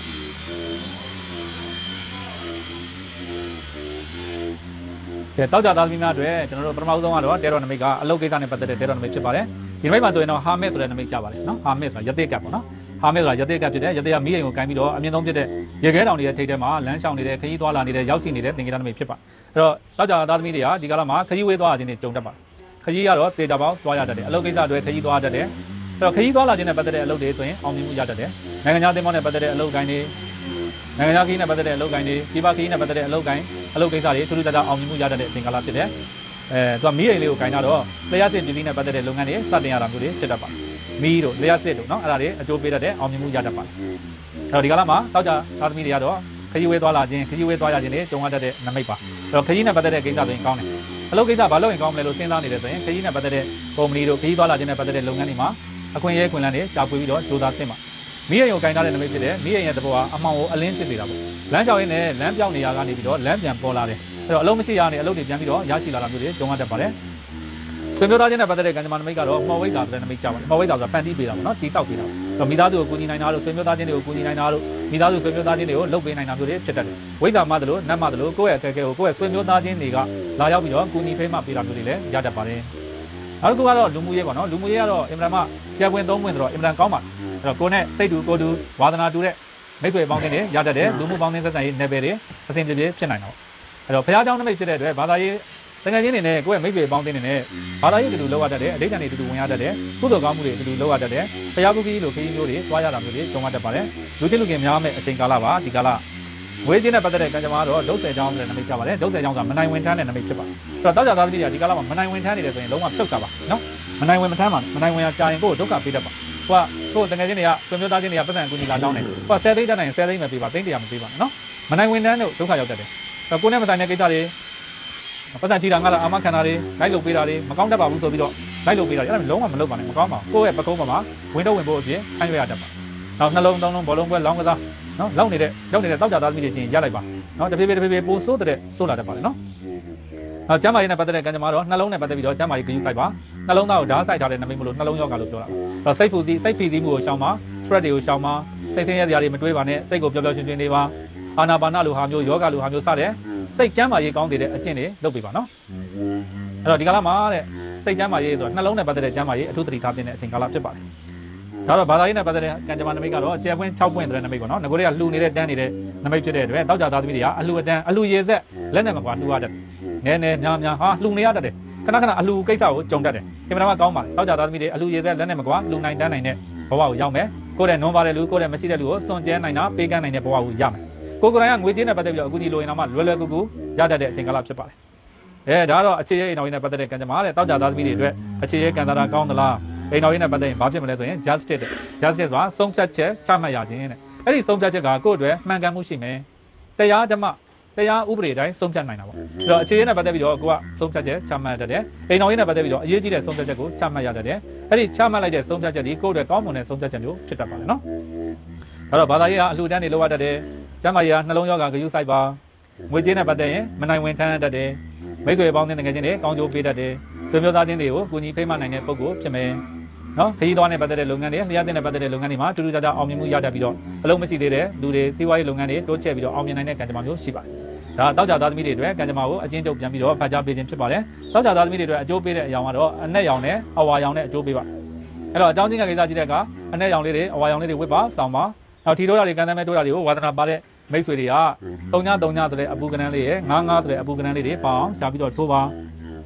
တောက်ကြသားသမီးများအတွက်ကျွန်တော်တို့ပထမဆုံးကတော့တဲတော်နမိတ်ကအလုတ်ကိစ္စနဲ့ပတ်သက်တဲ့တဲတော်နမိတ်ဖြစ်ပါတယ်ဒီနမိတ်မှာဆိုရင်တော့ဟာမစ်ဆိုတဲ့နမိတ်ကြပါတယ်နော်ဟာမစ်ဆိုတာရသေးကပ်ပေါ့နော်ဟာမစ်ဆိုတာရသေးကပ်ဖြစ်တဲ့ရသေးကမီးအိမ်ကိုကင်ပြီးတော့အမြင့်ဆုံးဖြစ်တဲ့ရေခဲတောင်တွေရဲ့ထိပ်ထဲမှာလမ်းရှောင်နေတဲ့ခရီးသွားလာနေတဲ့ရောက်ရှိနေတဲ့သင်္ကေတနမိတ်ဖြစ်ပါအဲ့တော့တောက်ကြသားသမီးတွေကဒီကာလမှာခရီးဝေးသွားခြင်းတွေကြုံတတ်ပါတယ်ခရီးကတော့တေချာပေါင်းသွားရတတ်တယ်အလုတ်ကိစ္စတွေခရီးသွားတတ်တယ်အဲ့တော့ခရီးသွားလာခြင်းနဲ့ပတ်သက်တဲ့အလုပ်တွေဆိုရင်အောင်မြင်မှုရတတ်တယ်နိုင်ငံခြားသင်္ဘောနဲ့ပတ်သက်တဲ့အလုပ်ကိုင်းတွေနိုင်ငံခြားခရီးနဲ့ပတ်သက်တဲ့အလုပ်ကိုင်းတွေပြည်ပခရီးနဲ့ပတ်သက်တဲ့အလုပ်ကိုင်းအလုပ်ကိစ္စတွေထူးထူးခြားခြားအောင်မြင်မှုရတတ်တဲ့အချိန်ကာလဖြစ်တယ်သူကမီးအိမ်လေးကိုကိုင်းတော့လျှက်စစ်ပြည်စည်းနဲ့ပတ်သက်တဲ့လုပ်ငန်းတွေစတင်ရတာမျိုးတွေဖြစ်တတ်ပါမီးတို့လျှက်စစ်တို့နော်အဲ့ဒါတွေအကျိုးပေးတတ်တဲ့အောင်မြင်မှုရတတ်ပါတယ်အဲ့တော့ဒီကာလမှာတောက်ကြသားသမီးတွေကတော့ခရီးဝေးသွားလာခြင်းခရီးဝေးသွားရခြင်းတွေကြုံရတတ်တဲ့နမိတ်ပါအဲ့တော့ခရီးနဲ့ပတ်သက်တဲ့ကိစ္စဆိုရင်ကောင်းတယ်အလုပ်ကိစ္စဘာလို့ရင်ကောင်းမလဲလို့စဉ်းစားနေတယ်ဆိုရင်ခရီးနဲ့ပတ်သက်တဲ့ကုမ္ပဏီတို့ခရီးသွားလာခြင်းနဲ့ပတ်သက်တဲ့လုပ်ငန်းတွေမှာအခွင့်အရေးခွင့်လန်းတွေရှာဖွေပြီးတော့ကြိုးစားသင့်ပါမီးအိမ်ကိုကင်ထားတဲ့နမိတ်ဖြစ်တဲ့မီးအိမ်ရဲ့သဘောကအမှောင်ကိုအလင်းဖြစ်စေတာပေါ့လမ်းလျှောက်ရင်းနဲ့လမ်းပြောင်းနေရကနေပြီးတော့လမ်းပြန်ပေါ်လာတယ်အဲ့တော့အလုံးမရှိရနဲ့အလုပ်တွေပြန်ပြီးတော့ရရှိလာတာမျိုးတွေကြုံရတတ်ပါတယ်ဆွေမျိုးသားချင်းနဲ့ပတ်သက်တဲ့ကံကြမ္မာနမိတ်ကတော့မှော်ဝိတ်တာဆိုတဲ့နမိတ်ကြပါတယ်မှော်ဝိတ်တာဆိုတာဖန်တီးပေးတာပေါ့နော်တိဆောက်ပေးတာပေါ့မိသားစုကိုကူညီနိုင်တာလို့ဆွေမျိုးသားချင်းတွေကိုကူညီနိုင်တာလို့မိသားစုဆွေမျိုးသားချင်းတွေကိုလုပ်ပေးနိုင်တာမျိုးတွေဖြစ်တတ်တယ်ဝိတ်တာမှသလိုနတ်မှသလိုကိုယ့်ရဲ့အခက်အခဲကိုကိုယ့်ရဲ့ဆွေမျိုးသားချင်းတွေကလာရောက်ပြီးတော့ကူညီပေးမှပေးတာမျိုးတွေလည်းရတတ်ပါတယ်နောက်တစ်ခုကတော့လူမှုရေးပေါ့နော်လူမှုရေးကတော့အင်မတန်မှကျယ်ပွင့်သုံးပွင့်ဆိုတော့အင်မတန်ကောင်းပါတယ်အဲ့တော့ကိုယ်နဲ့စိတ်တူကိုယ်တူဝါသနာတူတဲ့မိတ်ဆွေပေါင်းတွေရတတ်တဲ့လူမှုပေါင်းသင်းဆက်ဆံရေးနယ်ပယ်တွေအစဉ်တပြေဖြစ်နိုင်တော့အဲ့တော့ဘုရားကျောင်းနမိတ်ဖြစ်တဲ့အတွက်ဘာသာရေးတကယ်ချင်းနေနဲ့ကိုယ့်ရဲ့မိတ်ဆွေပေါင်းသင်းတွေနဲ့ဘာသာရေးတူတူလောက်ရတတ်တဲ့အဋ္ဌာန်တွေတူတူဝင်ရတတ်တဲ့ကုသိုလ်ကောင်းမှုတွေတူတူလောက်ရတတ်တဲ့ဘုရားကုကြီးလိုခရီးမျိုးတွေတွားရတာမျိုးတွေကြုံရတတ်ပါတယ်လူချင်းလူခင်များမဲ့အချိန်ကာလပါဒီကာလဝေးချင်းနဲ့ပတ်သက်တဲ့ကံကြမ္မာတော့ဒုစရကျောင်းဆိုတဲ့နမိတ်ကြပါတယ်ဒုစရကျောင်းဆိုတာမနိုင်ဝင်ထမ်းတဲ့နမိတ်ဖြစ်ပါတယ်အဲ့တော့တောက်ကြသားသမီးတွေကဒီကာလမှာမနိုင်ဝင်ထမ်းနေတယ်ဆိုရင်လုံးဝဖြုတ်ချပါနော်မနိုင်ဝင်မထမ်းပါနဲ့မနိုင်ဝင်ရကြာရင်ကိုယ်ဒုက္ခပေးတတ်ပါကိုတကယ်ချင်းတွေကဆွေမျိုးသားချင်းတွေကပတ်စံကူညီလာတောင်းတယ်ကို10သိန်းတန်းနိုင်10သိန်းပဲပေးပါသိန်း100မပေးပါနဲ့နော်မနိုင်ဝင်တန်းတို့ဒုက္ခရောက်တတ်တယ်ကိုနဲ့မဆိုင်တဲ့ကိစ္စတွေပတ်စံချီတာငါလာအာမခံတာတွေလိုက်လုပ်ပေးတာတွေမကောင်းတတ်ပါဘူးဆိုပြီးတော့လိုက်လုပ်ပေးတာတွေအဲ့ဒါလုံးဝမလုပ်ပါနဲ့မကောင်းပါဘူးကိုယ့်ရဲ့ပကုံးပေါ်မှာဝင်တော့ဝင်ဖို့အပြင်ခိုင်းရတတ်ပါနောက်နှလုံးသုံးလုံးဘောလုံးပွဲလောင်းကစားနော်လောက်နေတဲ့တောက်ကြသားသမီးတွေချင်းရလိုက်ပါနော်တဖြည်းဖြည်းပိုဆိုးတဲ့ဆိုးလာတတ်ပါတယ်နော်ကျမ်းမာရေးနဲ့ပတ်သက်တဲ့ကံကြမ္မာတော့နှလုံးနဲ့ပတ်သက်ပြီးတော့ကျမ်းမာရေးဂရုစိုက်ပါနှလုံးသားကိုဓာတ်စိုက်ထားတဲ့နမိတ်မလို့နှလုံးယောဂလို့ပြောတာတော့စိတ်ဖိစီးမှုကိုရှောင်ပါ stress တွေကိုရှောင်ပါစိတ်ဆင်းရဲစရာတွေမတွေးပါနဲ့စိတ်ကိုပျော်ပျော်ရွှင်ရွှင်နေပါအာနာပါနလိုဟာမျိုးယောဂလိုဟာမျိုးစတဲ့စိတ်ကျမ်းမာရေးကောင်းတဲ့အကျင့်တွေလုပ်ပေးပါနော်အဲ့တော့ဒီကာလမှာတဲ့စိတ်ကျမ်းမာရေးဆိုတော့နှလုံးနဲ့ပတ်သက်တဲ့ကျမ်းမာရေးအထူးသတိထားသင့်တဲ့အချိန်ကာလဖြစ်ပါတယ်ဒါတော့ဘာသာရေးနဲ့ပတ်သက်တဲ့ကံကြမ္မာနမိတ်ကတော့အကျယ်ပွင့်6ပွင့်တဲ့နမိတ်ပေါ့နော်ငကိုတွေကလှူနေတဲ့တန်းနေတဲ့နမိတ်ဖြစ်တဲ့အတွက်တောက်ကြသားသမီးတွေကအလှူအတန်းအလှူရေဆက်လက်နဲ့မကွာလှူရတတ်နည်းများဟာလှူနေရတတ်တယ်ခဏအလှူကိစ္စကိုကြုံတတ်တယ်အင်မတန်မှကောင်းပါလေတောက်ကြသားသမီးတွေအလှူရေဆက်လက်နဲ့မကွာလှူနိုင်တန်းနိုင်တဲ့ဘဝကိုရောက်မယ်ကိုယ့်ရဲ့နွန်ပါတဲ့လူကိုယ့်ရဲ့မရှိတဲ့လူကိုစွန့်ကြဲနိုင်တာပေးကမ်းနိုင်တဲ့ဘဝကိုရမယ်ကိုယ်ကိုယ်တိုင်ကငွေကြေးနဲ့ပတ်သက်ပြီးတော့အခုဒီလိုရင်တော့မှလွယ်ကူကူရတတ်တဲ့အချိန်ကာလဖြစ်ပါတယ်ဒါတော့အခြေရေးအိမ်တော်ရေးနဲ့ပတ်သက်တဲ့ကံကြမ္မာတဲ့တောက်ကြသားသမီးတွေအတွက်အခြေရေးကံစားတာကောင်းသလားအိမ်တော်ရေးနဲ့ပတ်သက်ရင်ဘာဖြစ်မလဲဆိုရင် justice ဆိုတာဆုံးဖြတ်ချက်ချမှတ်ရခြင်းတဲ့အဲ့ဒီဆုံးဖြတ်ချက်ကကိုယ့်အတွက်မှန်ကန်မှုရှိမယ်တရားဓမ္မတရားဥပဒေတိုင်းဆုံးဖြတ်နိုင်တာပေါ့အဲ့တော့အခြေရေးနဲ့ပတ်သက်ပြီးတော့ကိုကဆုံးဖြတ်ချက်ချမှတ်တတ်တယ်အိမ်တော်ရေးနဲ့ပတ်သက်ပြီးတော့အရေးကြီးတဲ့ဆုံးဖြတ်ချက်ကိုချမှတ်ရတတ်တယ်အဲ့ဒီချမှတ်လိုက်တဲ့ဆုံးဖြတ်ချက်ဒီကိုယ့်အတွက်ကောင်းမွန်တဲ့ဆုံးဖြတ်ချက်မျိုးဖြစ်တတ်ပါတယ်နော်ဒါတော့ဘာသာရေးကအလှူဒန်းတွေလုပ်ရတတ်တယ်ကျမ်းမာရေးကနှလုံးရောဂါဂရုစိုက်ပါငွေကြေးနဲ့ပတ်သက်ရင်မနိုင်ဝင်ထမ်းတတ်တယ်မိတ်ဆွေပေါင်းတဲ့ငွေချင်းတွေကောင်းကျိုးပေးတတ်တယ်ဆွေမျိုးသားချင်းတွေကိုကူညီဖေးမနိုင်တဲ့ပုဂ္ဂိုလ်ဖြစ်မယ်နော်ခရီးသွားနဲ့ပတ်သက်တဲ့လုပ်ငန်းတွေလျှက်တင်နဲ့ပတ်သက်တဲ့လုပ်ငန်းတွေမှာတူတူကြကြအောင်မြင်မှုရတတ်ပြီးတော့အလုံးမရှိသေးတဲ့လူတွေစီးပွားရေးလုပ်ငန်းတွေတိုးချဲ့ပြီးတော့အောင်မြင်နိုင်တဲ့ကံကြမ္မာမျိုးရှိပါတယ်ဒါတောက်ကြသားသမီးတွေအတွက်ကံကြမ္မာကိုအချင်းချုပ်ပြန်ပြီးတော့ဖတ်ကြားပေးခြင်းဖြစ်ပါတယ်တောက်ကြသားသမီးတွေအတွက်အကျိုးပေးတဲ့အရာကတော့အနက်ရောင်နဲ့အဝါရောင်နဲ့အကျိုးပေးပါအဲ့တော့အကြောင်းချင်းကကိစ္စကြည့်တဲ့အခါအနက်ရောင်လေးတွေအဝါရောင်လေးတွေဝတ်ပါဆောင်ပါနောက်ထီထိုးတာတွေကံသမဲထိုးတာတွေကိုဝါသနာပါတဲ့မိတ်ဆွေတွေက3ညဆိုတဲ့အပူကနန်းလေးရဲ့9ဆိုတဲ့အပူကနန်းလေးတွေပေါအောင်ရှာပြီးတော့ထိုးပါ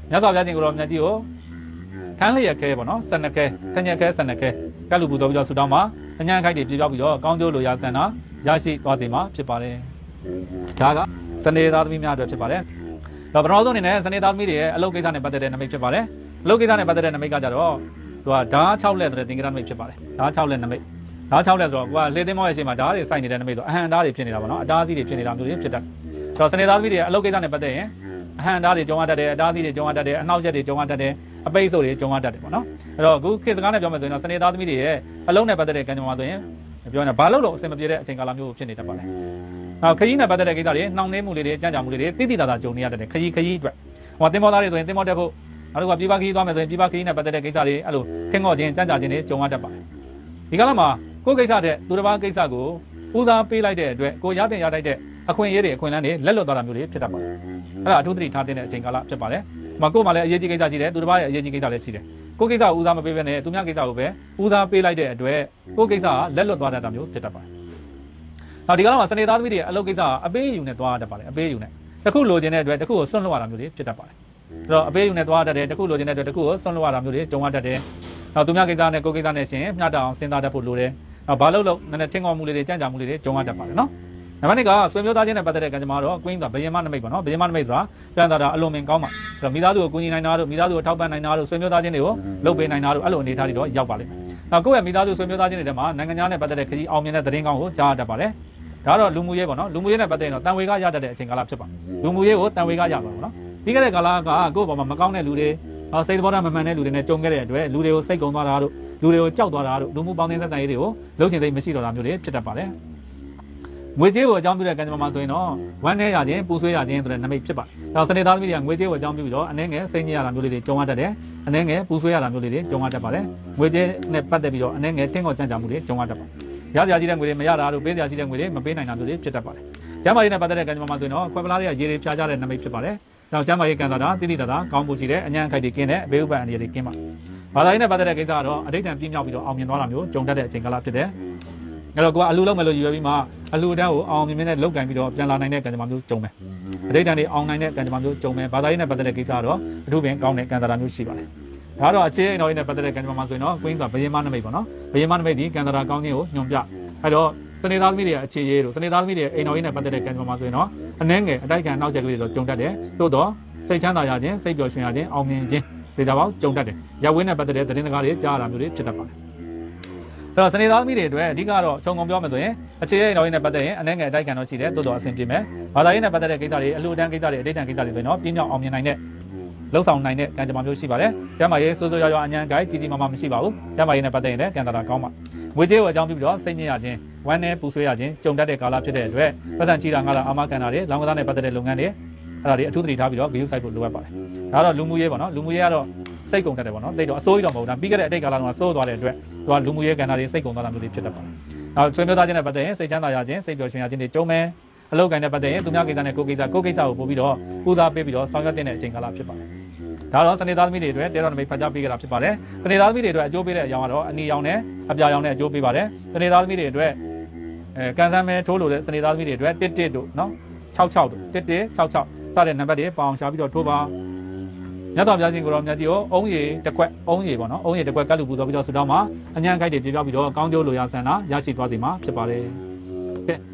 ညစော်ပြခြင်းကိုတော့မြတ်ကြီးကိုထမ်းလျက်ခဲပေါ့နော်12ခဲထညက်ခဲ12ခဲကလူပူတော်ပြီးတော့ဆူတောင်းမှာအញ្ញံခိုက်တွေပြပြောက်ပြီးတော့ကောင်းကျိုးလိုရာဆန္ဒရရှိသွားစေမှာဖြစ်ပါတယ်ဒါကစနေသားသမီးများအတွက်ဖြစ်ပါတယ်တော့ပထမဆုံးအနေနဲ့စနေသားသမီးတွေရဲ့အလုပ်ကိစ္စနဲ့ပတ်သက်တဲ့နမိတ်ဖြစ်ပါတယ်အလုပ်ကိစ္စနဲ့ပတ်သက်တဲ့နမိတ်ကကြတော့သူကဓာတ်6လက်တဲ့သင်္ကေတနမိတ်ဖြစ်ပါတယ်ဓာတ်6လက်နမိတ်ဓာတ်6လက်ဆိုတော့ကိုကလေသိမ်းမောရဲ့အချိန်မှာဓာတ်တွေစိုက်နေတဲ့နမိတ်ဆိုအဟံဓာတ်တွေဖြစ်နေတာပေါ့နော်အတားအဆီးတွေဖြစ်နေတာမျိုးတွေဖြစ်တတ်ဆိုတော့စနေသားသမီးတွေရဲ့အလုပ်ကိစ္စနဲ့ပတ်သက်ရင်အဟံဓာတ်တွေကြုံရတတ်တယ်အတားအဆီးတွေကြုံရတတ်တယ်အနှောက်အယှက်တွေကြုံရတတ်တယ်အပိတ်ဆို့တွေကြုံရတတ်တယ်ပေါ့နော်အဲ့တော့အခုခေတ်စကားနဲ့ပြောမယ်ဆိုရင်တော့စနေသားသမီးတွေရဲ့အလုပ်နဲ့ပတ်သက်တဲ့ကံကြမ္မာဆိုရင်ပြောနေဘာလို့လို့အဆင်မပြေတဲ့အချိန်ကာလမျိုးဖြစ်နေတတ်ပါလဲနောက်ခရီးနဲ့ပတ်သက်တဲ့ကိစ္စတွေနှောင့်နှေးမှုတွေကြံ့ကြာမှုတွေတိတိတသာကြုံနေရတတ်တယ်ခရီးအတွက်ဟိုတင်မောသားတွေဆိုရင်တင်မောတက်ဖို့နောက်တစ်ခုကပြပခရီးသွားမယ်ဆိုရင်ပြပခရီးနဲ့ပတ်သက်တဲ့ကိစ္စတွေအဲ့လိုခင်းငေါ့ခြင်းကြံ့ကြာခြင်းတွေကြုံရတတ်ပါတယ်ဒီကာလမှာကိုယ်ကိစ္စတဲ့သူတစ်ပါးကိစ္စကိုဦးစားပေးလိုက်တဲ့အတွက်ကိုရတဲ့ရတိုက်တဲ့အခွင့်အရေးတွေအခွင့်အလမ်းတွေလက်လွတ်သွားတာမျိုးတွေဖြစ်တတ်ပါတယ်အဲ့ဒါအထူးသတိထားတဲ့အချိန်ကာလဖြစ်ပါတယ်မကို့မှာလည်းအရေးကြီးကိစ္စရှိတယ်သူတစ်ပါးရဲ့အရေးကြီးကိစ္စလည်းရှိတယ်ကိုကိစ္စကိုဦးစားမပေးဘဲနဲ့သူများကိစ္စကိုပဲဦးစားပေးလိုက်တဲ့အတွက်ကိုကိစ္စကလက်လွတ်သွားတတ်တာမျိုးဖြစ်တတ်ပါတယ်နောက်ဒီကနေ့မှာစနေသားသမီးတွေအလုပ်ကိစ္စအပေးယူနဲ့သွားတတ်ပါတယ်အပေးယူနဲ့တခုလိုချင်တဲ့အတွက်တခုကိုစွန့်လွတ်ရတာမျိုးတွေဖြစ်တတ်ပါတယ်အဲ့တော့အပေးယူနဲ့သွားတတ်တယ်တခုလိုချင်တဲ့အတွက်တခုကိုစွန့်လွတ်ရတာမျိုးတွေကြုံရတတ်တယ်နောက်သူများကိစ္စနဲ့ကိုကိစ္စနဲ့ရှင်မျှတအောင်စဉ်းစားတတ်ဖို့လိုတယ်နောက်ဘာလို့နည်းနည်းထင်ခေါ်မှုလေးတွေကြံ့ကြာမှုလေးတွေကြုံရတတ်ပါတယ်နော်နံပါတ်2ကဆွေမျိုးသားချင်းနဲ့ပတ်သက်တဲ့ကံကြမ္မာတော့ကွင်းကဘယင်မနမိတ်ပေါ့နော်ဘယင်မနမိတ်ဆိုတာပြန်တာအလွန်မင်ကောင်းပါအဲ့တော့မိသားစုကိုကူညီနိုင်တာတို့မိသားစုကိုထောက်ပံ့နိုင်တာတို့ဆွေမျိုးသားချင်းတွေကိုလုပ်ပေးနိုင်တာတို့အဲ့လိုအနေအထားတွေတော့ရောက်ပါလိမ့်မယ်နောက်ကိုယ့်ရဲ့မိသားစုဆွေမျိုးသားချင်းတွေထဲမှာနိုင်ငံခြားနဲ့ပတ်သက်တဲ့ခရီးအောင်မြင်တဲ့သတင်းကောင်းကိုကြားရတတ်ပါတယ်ဒါတော့လူမှုရေးပေါ့နော်လူမှုရေးနဲ့ပတ်သက်ရင်တော့တန်ဝေကရတတ်တဲ့အချိန်ကာလဖြစ်ပါလူမှုရေးကိုတန်ဝေကရပါပေါ့နော်ပြီးခဲ့တဲ့ကာလကကိုယ့်ဘောမှာမကောင်းတဲ့လူတွေစိတ်သဘောထားမမှန်တဲ့လူတွေနဲ့ကြုံခဲ့တဲ့အတွက်လူတွေကိုစိတ်ကုန်သွားတာတို့လူတွေကိုကြောက်သွားတာတို့လူမှုပေါင်းသင်းဆက်ဆံရေးတွေကိုလှုပ်ချင်သိမရှိတော့တာမျိုးတွေဖြစ်တတ်ပါတယ်ငွေကြေးကိုအကြောင်းပြုတဲ့ကံကြမ္မာမှာဆိုရင်တော့ဝမ်းနည်းရခြင်းပူဆွေးရခြင်းဆိုတဲ့နမိတ်ဖြစ်ပါတယ်။ဒါစနေသားသမီးတွေကငွေကြေးကိုအကြောင်းပြုပြီးတော့အနှဲငယ်စိတ်ညစ်ရတာမျိုးလေးတွေကြုံရတတ်တယ်။အနှဲငယ်ပူဆွေးရတာမျိုးလေးတွေကြုံရတတ်ပါတယ်။ငွေကြေးနဲ့ပတ်သက်ပြီးတော့အနှဲငယ်တင်းကောကြံ့ကြာမှုတွေကြုံရတတ်ပါတယ်။ရစရာရှိတဲ့ငွေတွေမရတာတို့ပေးစရာရှိတဲ့ငွေတွေမပေးနိုင်တာမျိုးတွေဖြစ်တတ်ပါတယ်။ကျမ်းမာရေးနဲ့ပတ်သက်တဲ့ကံကြမ္မာမှာဆိုရင်တော့ခွဲပလားတွေကရေတွေဖြားကြတဲ့နမိတ်ဖြစ်ပါတယ်။နောက်ကျမ်းမာရေးကံစားတာတိတိတသာကောင်းဖို့ရှိတဲ့အញ្ញံခိုက်တွေကင်းတဲ့အဘေးဥပ္ပအန္တရာယ်တွေကင်းပါ။ဘာသာရေးနဲ့ပတ်သက်တဲ့ကိစ္စကတော့အဋိဌံပြင်းမြောက်ပြီးတော့အောင်မြင်သွားတာမျိုးကြုံတတ်တဲ့အချိန်ကာလဖြစ်တယ်။အဲ့တော့ကိုကအလူလုံးမယ်လို့ယူရပြီးမှအလူတန်းကိုအောင်မြင်မြင်နဲ့လောက်ကင်ပြီးတော့ပြန်လာနိုင်တဲ့ကံကြမ္မာမျိုးကြုံမယ်။အဋိဌံတွေအောင်နိုင်တဲ့ကံကြမ္မာမျိုးကြုံမယ်။ဘာသာရေးနဲ့ပတ်သက်တဲ့ကိစ္စကတော့အထူးပင်ကောင်းတဲ့ကံစားတာမျိုးရှိပါတယ်။ဒါကတော့အခြေအိမ်တော်ရေးနဲ့ပတ်သက်တဲ့ကံကြမ္မာမှာဆိုရင်တော့ကွင်းကဘယင်မနမိတ်ပေါ့နော်။ဘယင်မနမိတ်ဒီကံစားတာကောင်းခြင်းကိုညွှန်ပြ။အဲ့တော့စနေသားသမီးတွေရဲ့အခြေရေးတို့စနေသားသမီးတွေရဲ့အိမ်တော်ရေးနဲ့ပတ်သက်တဲ့ကံကြမ္မာမှာဆိုရင်တော့အနှဲငယ်အတိုက်ခံနောက်ဆက်ကလေးတော့ကြုံတတ်တယ်။သို့တော့စိတ်ချမ်းသာရခြင်းစိတ်ပျော်ရွှင်ရခြင်းအောင်မြင်ခြင်းဒေတာပေါင်းကြုံတတ်တယ်။ရပ်ဝင်းနဲ့ပတ်သက်တဲ့သတင်းစကားတွေကြားရတာမျိုးတွေဖြစ်တတ်ပါတယ်။အဲ့တော့စနေသားသမီးတွေအတွက်အဓိကတော့ခြုံငုံပြောမယ်ဆိုရင်အခြေရဲ့တော်ရေးနဲ့ပတ်သက်ရင်အနှဲငယ်အတိုက်ခံတော့ရှိတယ်တိုးတော်အဆင်ပြေမယ်။ဘာသာရေးနဲ့ပတ်သက်တဲ့ကိစ္စတွေအလူတန်းကိစ္စတွေအဋိဌံကိစ္စတွေဆိုရင်တော့ပြင်းပြောင်းအောင်မြင်နိုင်တဲ့လှုပ်ဆောင်နိုင်တဲ့ကံကြမ္မာမျိုးရှိပါတယ်။ကျမ်းမာရေးစိုးစိုးရွားရွားအញ្ញံကိုက်ကြီးကြီးမားမားမရှိပါဘူး။ကျမ်းမာရေးနဲ့ပတ်သက်ရင်လည်းကံတာကောင်းပါ။ငွေကြေးကိုအကြောင်းပြုပြီးတော့စိတ်ညစ်ရခြင်းဝမ်းနည်းပူဆွေးရခြင်းကြုံတတ်တဲ့ကာလဖြစ်တဲ့အတွက်ပတ်သက်ချီတာငါလာအာမခံတာတွေလောင်ကစားနဲ့ပတ်သက်တဲ့လုပ်ငန်းတွေအဲ့ဒါတွေအထူးသတိထားပြီးတော့ဂရုစိုက်ဖို့လိုအပ်ပါတယ်။ဒါကတော့လူမှုရေးပေါ့နော်လူမှုရေးကတော့စိတ်ကုန်တတ်တယ်ပေါ့နော်တိတ်တော့အစိုးရတော့မဟုတ်ဘူးဒါပြီးခဲ့တဲ့အတိတ်ကာလတုန်းကစိုးသွားတဲ့အတွက်သူကလူမှုရေးကဏ္ဍတွေစိတ်ကုန်သွားတာမျိုးတွေဖြစ်တတ်ပါတယ်။နောက်ဆွေမျိုးသားချင်းနဲ့ပတ်သက်ရင်စိတ်ချမ်းသာရခြင်းစိတ်ပျော်ရွှင်ရခြင်းတွေကြုံမယ်အလုပ်ကိုင်းနဲ့ပတ်သက်ရင်သူများကိစ္စနဲ့ကိုယ်ကိစ္စကိုပို့ပြီးတော့ဦးစားပေးပြီးတော့ဆောင်ရွက်တဲ့အချိန်ကာလဖြစ်ပါတယ်။ဒါတော့စနေသားသမီးတွေအတွက်တဲတော်နမိတ်ဖတ်ကြားပေးကြတာဖြစ်ပါတယ်။စနေသားသမီးတွေအတွက်အကျိုးပေးတဲ့အကြောင်းကတော့အနီရောင်နဲ့အပြာရောင်နဲ့အကျိုးပေးပါတယ်။စနေသားသမီးတွေအတွက်ကန်ဆန်းမဲထိုးလို့တဲ့စနေသားသမီးတွေအတွက်11တို့နော်66တို့1166စတဲ့နံပါတ်တွေပေါအောင်ရှာပြီးတော့ထိုးပါမြတ်စွာဘုရားရှင်ကိုရောမြတ်ကြီးကိုအုံးရည်တစ်ခွက်အုံးရည်ပေါ့နော်အုံးရည်တစ်ခွက်ကတ်လူပူတော်ပြီးတော့ဆူတောင်းမှာအញ្ញံခိုက်တွေပြပြပြီးတော့ကောင်းကျိုးလိုရာဆန္ဒရရှိသွားစေမှာဖြစ်ပါတယ်ကဲ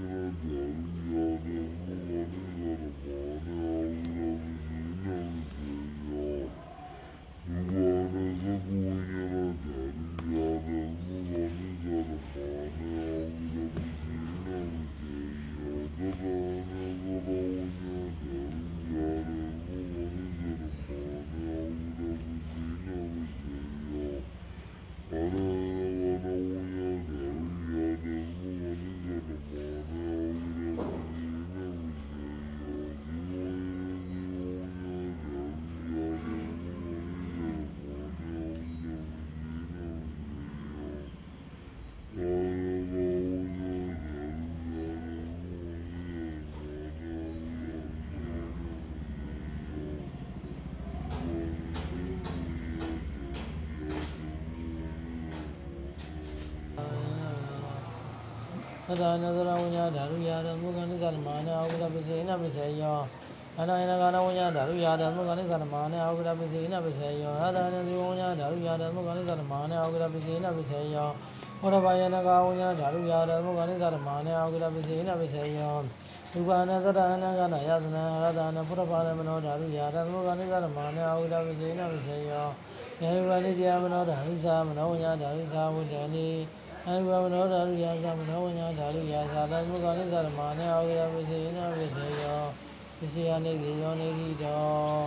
သဒ္ဒါနသရဝိညာဓာရုယာရမုခန္ဓဇာမနာဥပဒပစေနပစေယော Anayana Ganawanya, Daruya, Mugani Sanamana, Augura Pisina Visayo, Adana Zuya, Daruya, Mugani Sanamana, Augura Pisina Visayo, Urabayana Gawanya, Daruya, Mugani Sanamana, Augura Pisina Visayo, Ugana Zadana Gana Yadana, Radana Purapalamano, Daruya, Mugani Sanamana, Augura Pisina Visayo, Everybody Diamano, Darisa, Manoya, Darisa, Wudani, and Ramano, Daruya, Manoya, Daruya, Mugani Sanamana, Augura Pisina Visayo. This is a